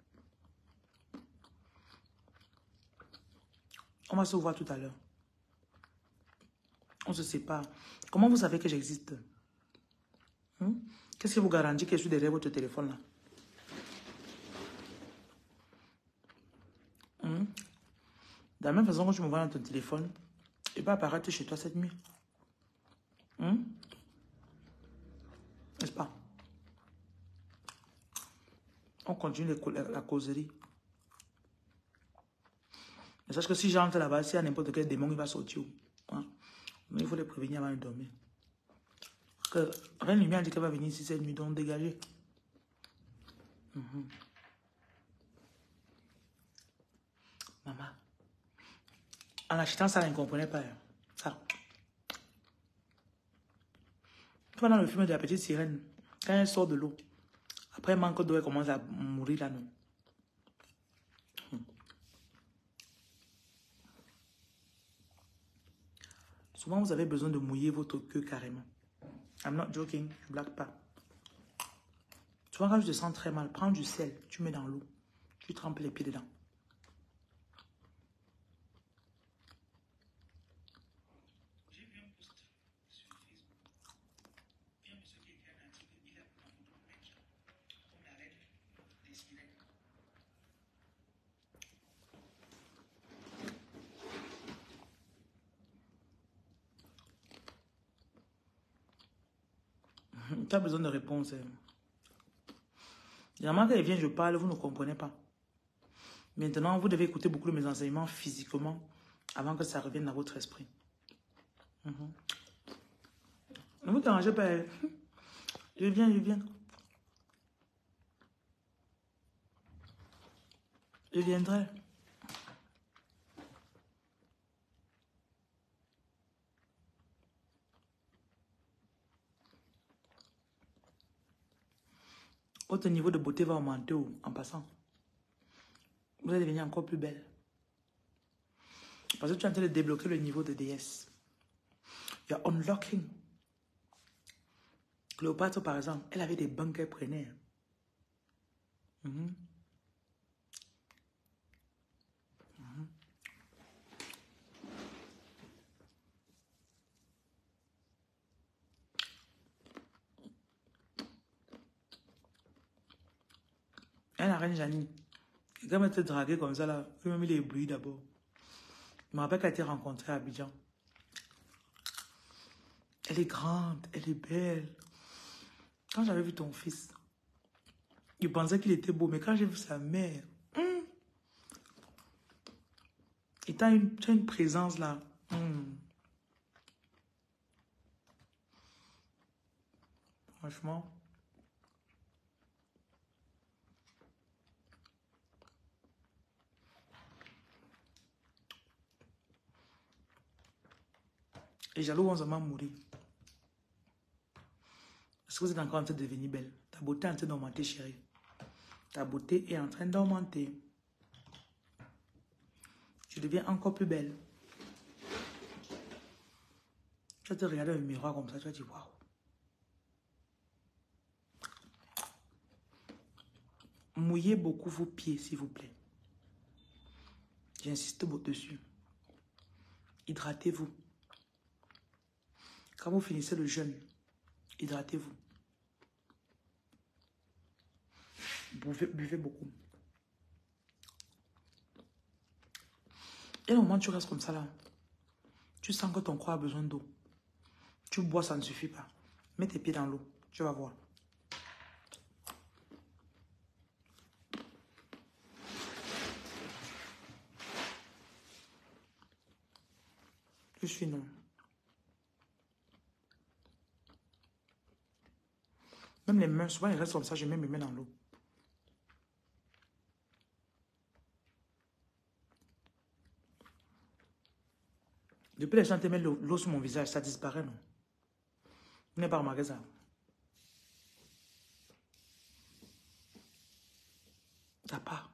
On va se voir tout à l'heure. On se sépare. Comment vous savez que j'existe? Hmm? Qu'est-ce qui vous garantit que je suis derrière votre téléphone là? Hmm? De la même façon que tu me vois dans ton téléphone, il va apparaître chez toi cette nuit. Hmm? N'est-ce pas? On continue les, la, la causerie. Mais sache que si j'entre là-bas, s'il y a n'importe quel démon, il va sortir. Hein? Mais il faut les prévenir avant de dormir. Que Reine Lumière dit qu'elle va venir ici cette nuit, donc dégagez. Mm-hmm. Maman. En achetant ça, elle ne comprenait pas. Hein. Ça. Tu vois dans le film de la petite sirène, quand elle sort de l'eau, après elle manque d'eau, elle commence à mourir là, non? Mm. Souvent, vous avez besoin de mouiller votre queue carrément. I'm not joking, je ne blague pas. Souvent, quand je te sens très mal, prends du sel, tu mets dans l'eau, tu trempes les pieds dedans. Tu as besoin de réponses. Généralement, quand elle vient, je parle, vous ne comprenez pas. Maintenant, vous devez écouter beaucoup de mes enseignements physiquement avant que ça revienne dans votre esprit. Mm-hmm. Ne vous dérangez pas. Je viens, je viens. Je viendrai. Votre niveau de beauté va augmenter en passant. Vous allez devenir encore plus belle. Parce que tu es en train de débloquer le niveau de déesse. You are unlocking. Cléopâtre, par exemple, elle avait des banques qu'elle prenait. Mm-hmm. Mm-hmm. Elle, la reine Janine, quand elle était draguée comme ça, là, elle m'a mis les bruits d'abord. Je me rappelle qu'elle a été rencontrée à Abidjan. Elle est grande, elle est belle. Quand j'avais vu ton fils, je pensais qu'il était beau, mais quand j'ai vu sa mère, hum, et tu as une, tu as une présence là. Hum. Franchement. Les jaloux vont seulement mourir. Parce que vous êtes encore en train de devenir belle. Ta beauté est en train d'augmenter, chérie. Ta beauté est en train d'augmenter. Tu deviens encore plus belle. Tu vas te regarder dans le miroir comme ça, tu vas dire waouh. Mouillez beaucoup vos pieds, s'il vous plaît. J'insiste dessus. Hydratez-vous. Quand vous finissez le jeûne, hydratez-vous. Buvez, buvez beaucoup. Et au moment où tu restes comme ça là, tu sens que ton corps a besoin d'eau. Tu bois, ça ne suffit pas. Mets tes pieds dans l'eau, tu vas voir. Je suis non. Même les mains, souvent ils restent comme ça, je mets mes mains dans l'eau. Depuis les gens te mettent l'eau sur mon visage, ça disparaît, non? Vous n'avez pas remarqué ça? Ça part.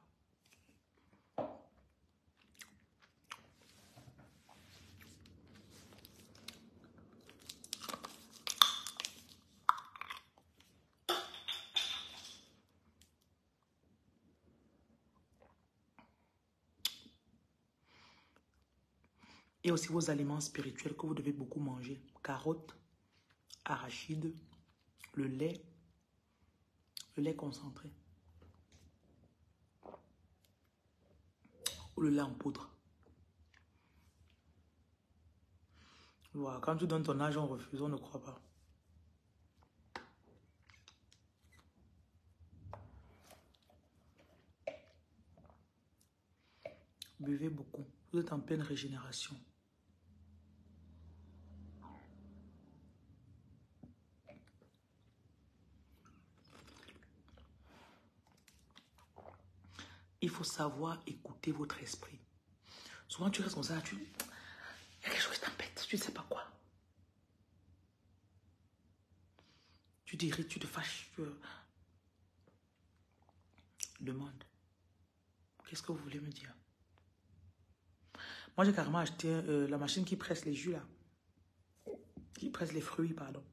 Et aussi vos aliments spirituels que vous devez beaucoup manger. Carottes, arachides, le lait, le lait concentré. Ou le lait en poudre. Voilà, quand tu donnes ton âge, on refuse, on ne croit pas. Buvez beaucoup. Vous êtes en pleine régénération. Il faut savoir écouter votre esprit. Souvent, tu restes comme ça, tu... il y a quelque chose qui t'embête, tu ne sais pas quoi. Tu t'irrites, tu te fâches, tu demandes. Qu'est-ce que vous voulez me dire? Moi, j'ai carrément acheté euh, la machine qui presse les jus, là. Qui presse les fruits, pardon.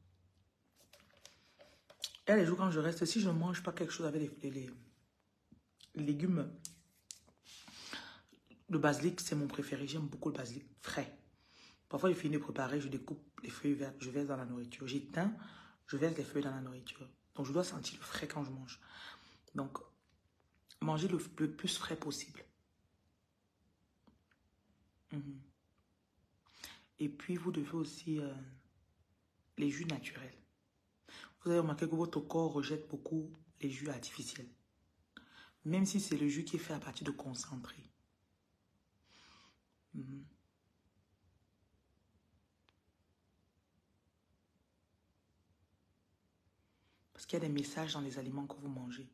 Et les jours, quand je reste, si je ne mange pas quelque chose avec les, les, les légumes, le basilic, c'est mon préféré. J'aime beaucoup le basilic frais. Parfois, je finis de préparer, je découpe les feuilles vertes, je verse dans la nourriture. J'éteins, je verse les feuilles dans la nourriture. Donc, je dois sentir le frais quand je mange. Donc, mangez le, le plus frais possible. Mm-hmm. Et puis, vous devez aussi euh, les jus naturels. Vous avez remarqué que votre corps rejette beaucoup les jus artificiels. Même si c'est le jus qui est fait à partir de concentré. Mm-hmm. Parce qu'il y a des messages dans les aliments que vous mangez.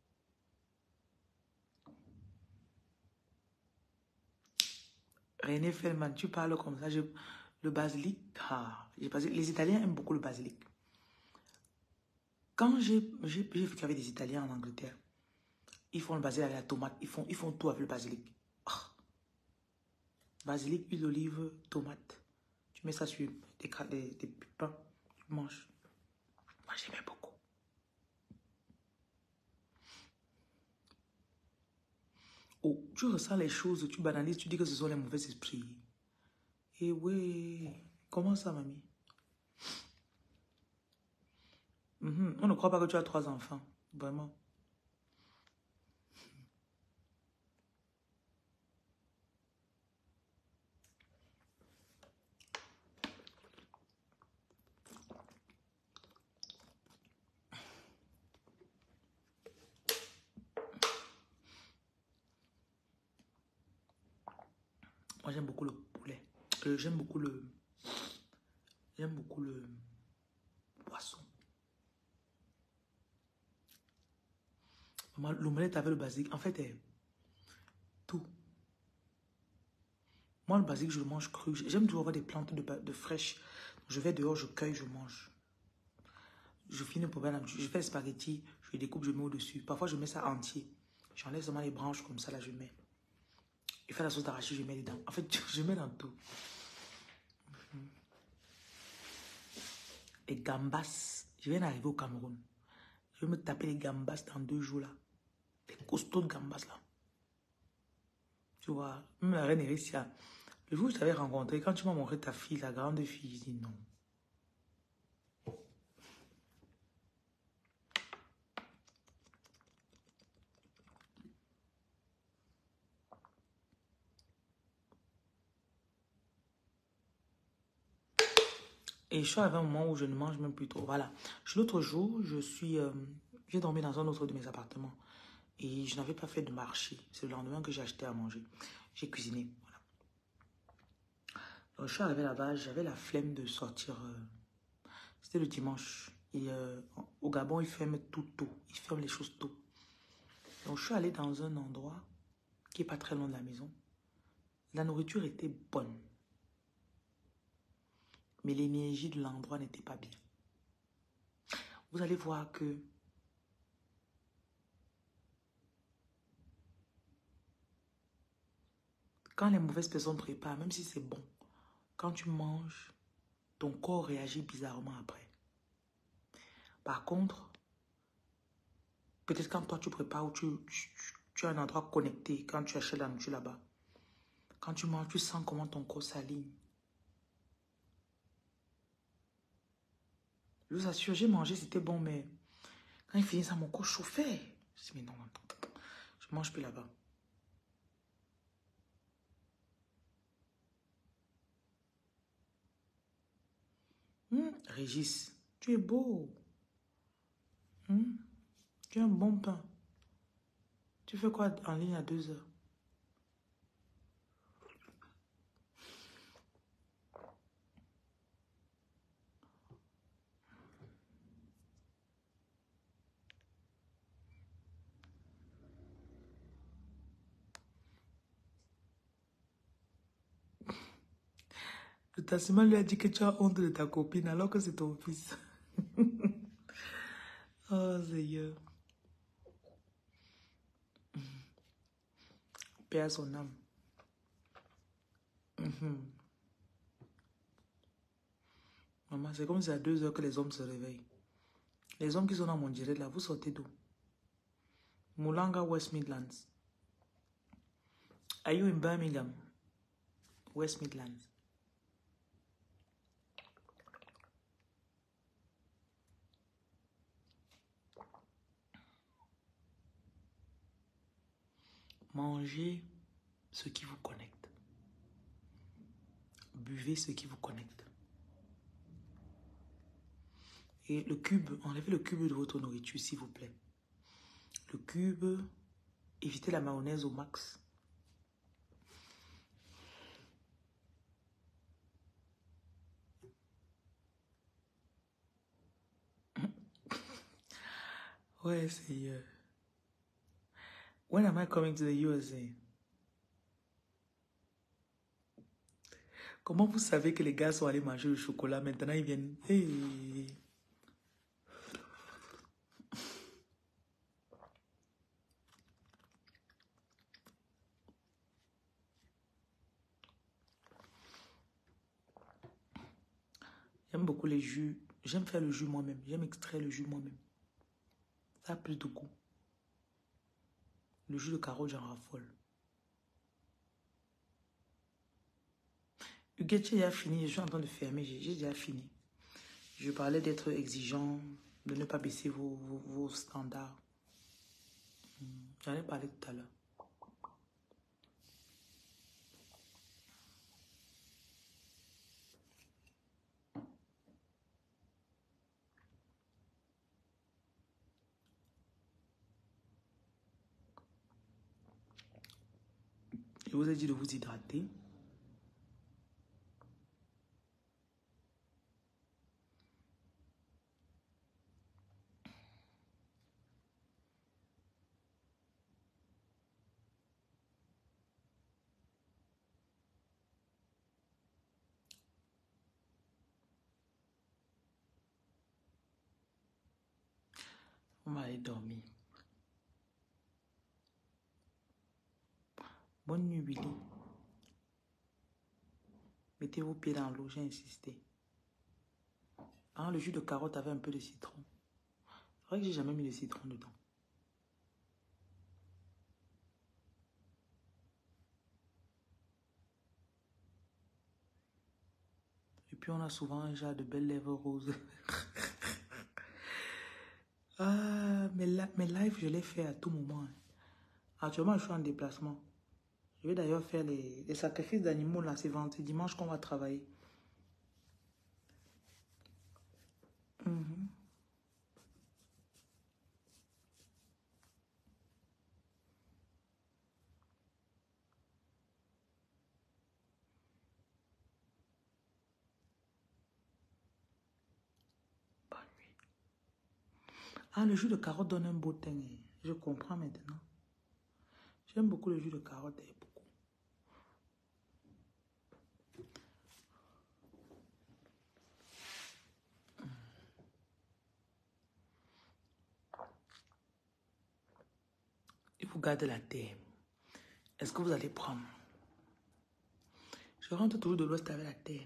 René Feldman, tu parles comme ça. Je, le basilic, ah, les Italiens aiment beaucoup le basilic. Quand j'ai vu qu'il y avait des Italiens en Angleterre, ils font le basilic avec la tomate, ils font, ils font tout avec le basilic. Ah. Basilic, huile d'olive, tomate. Tu mets ça sur des, des, des pains, tu manges. Moi, j'aimais beaucoup. Oh, tu ressens les choses, tu banalises, tu dis que ce sont les mauvais esprits. Eh oui, comment ça, mamie? Mm-hmm. On ne croit pas que tu as trois enfants, vraiment. Moi, j'aime beaucoup le poulet. Euh, j'aime beaucoup le... J'aime beaucoup le poisson. L'omelette avec le basique, en fait, est tout. Moi, le basique, je le mange cru. J'aime toujours avoir des plantes de, de fraîches. Je vais dehors, je cueille, je mange. Je finis pour bien, je fais les spaghettis, je les découpe, je mets au-dessus. Parfois, je mets ça entier. J'enlève seulement les branches comme ça, là, je mets. Je fais la sauce d'arachide, je mets dedans. En fait, je mets dans tout. Les gambas. Je viens d'arriver au Cameroun. Je vais me taper les gambas dans deux jours, là. Les costauds de gambas, là. Tu vois, même la reine Erissia. Le jour où je t'avais rencontré, quand tu m'as montré ta fille, la grande fille, je dis non. Et je suis arrivé à un moment où je ne mange même plus trop. Voilà. L'autre jour, je suis, euh, j'ai dormi dans un autre de mes appartements. Et je n'avais pas fait de marché. C'est le lendemain que j'ai acheté à manger. J'ai cuisiné. Voilà. Donc, je suis arrivé là-bas, j'avais la flemme de sortir. Euh, C'était le dimanche. Et euh, au Gabon, ils ferment tout tôt. Ils ferment les choses tôt. Donc, je suis allé dans un endroit qui n'est pas très loin de la maison. La nourriture était bonne. Mais l'énergie de l'endroit n'était pas bien. Vous allez voir que quand les mauvaises personnes préparent, même si c'est bon, quand tu manges, ton corps réagit bizarrement après. Par contre, peut-être quand toi tu prépares ou tu, tu, tu as un endroit connecté, quand tu achètes la nourriture là-bas, quand tu manges, tu sens comment ton corps s'aligne. Je vous assure, j'ai mangé, c'était bon, mais quand il finit ça, mon corps chauffait. Je dis, mais non, non, non, je mange plus là-bas. Hum, Régis, tu es beau. Hum, tu as un bon pain. Tu fais quoi en ligne à deux heures? Le taximan lui a dit que tu as honte de ta copine alors que c'est ton fils. Oh, Seigneur. Paix à son âme. Mhm. Maman, c'est comme si à deux heures que les hommes se réveillent. Les hommes qui sont dans mon direct là, vous sortez d'où? Moulanga, West Midlands. Are you in Birmingham? West Midlands. Mangez ce qui vous connecte. Buvez ce qui vous connecte. Et le cube, enlevez le cube de votre nourriture, s'il vous plaît. Le cube, évitez la mayonnaise au max. Ouais, c'est... Uh... When am I coming to the U S A? Comment vous savez que les gars sont allés manger le chocolat? Maintenant, ils viennent... Hey. J'aime beaucoup les jus. J'aime faire le jus moi-même. J'aime extraire le jus moi-même. Ça a plus de goût. Le jus de carotte, j'en raffole. Huguette, j'ai déjà fini. Je suis en train de fermer. J'ai déjà fini. Je parlais d'être exigeant, de ne pas baisser vos, vos, vos standards. J'en ai parlé tout à l'heure. Je vous ai dit de vous hydrater. On va aller dormir. Bonne nuit, Billy. Mettez vos pieds dans l'eau, j'ai insisté. Ah, le jus de carotte avait un peu de citron. C'est vrai que j'ai jamais mis de citron dedans. Et puis on a souvent un genre de belles lèvres roses. Ah, mais la, mes lives, je les fais à tout moment. Actuellement, je suis en déplacement. Je vais d'ailleurs faire les, les sacrifices d'animaux là, c'est vendredi, dimanche qu'on va travailler. Mm-hmm. Bonne nuit. Ah, le jus de carotte donne un beau teint. Je comprends maintenant. J'aime beaucoup le jus de carotte. Beaucoup. Et vous gardez la terre. Est-ce que vous allez prendre? Je rentre toujours de l'ouest avec la terre.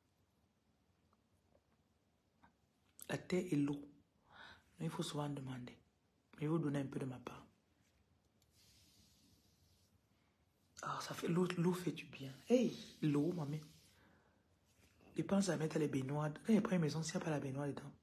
La terre et l'eau. Il faut souvent demander. Mais je vais vous donner un peu de ma part. Ah, ça fait l'eau, l'eau fait du bien. Hey, l'eau, mamie. Je pense à mettre les baignoires. Quand il prend une maison, s'il n'y a pas la baignoire dedans.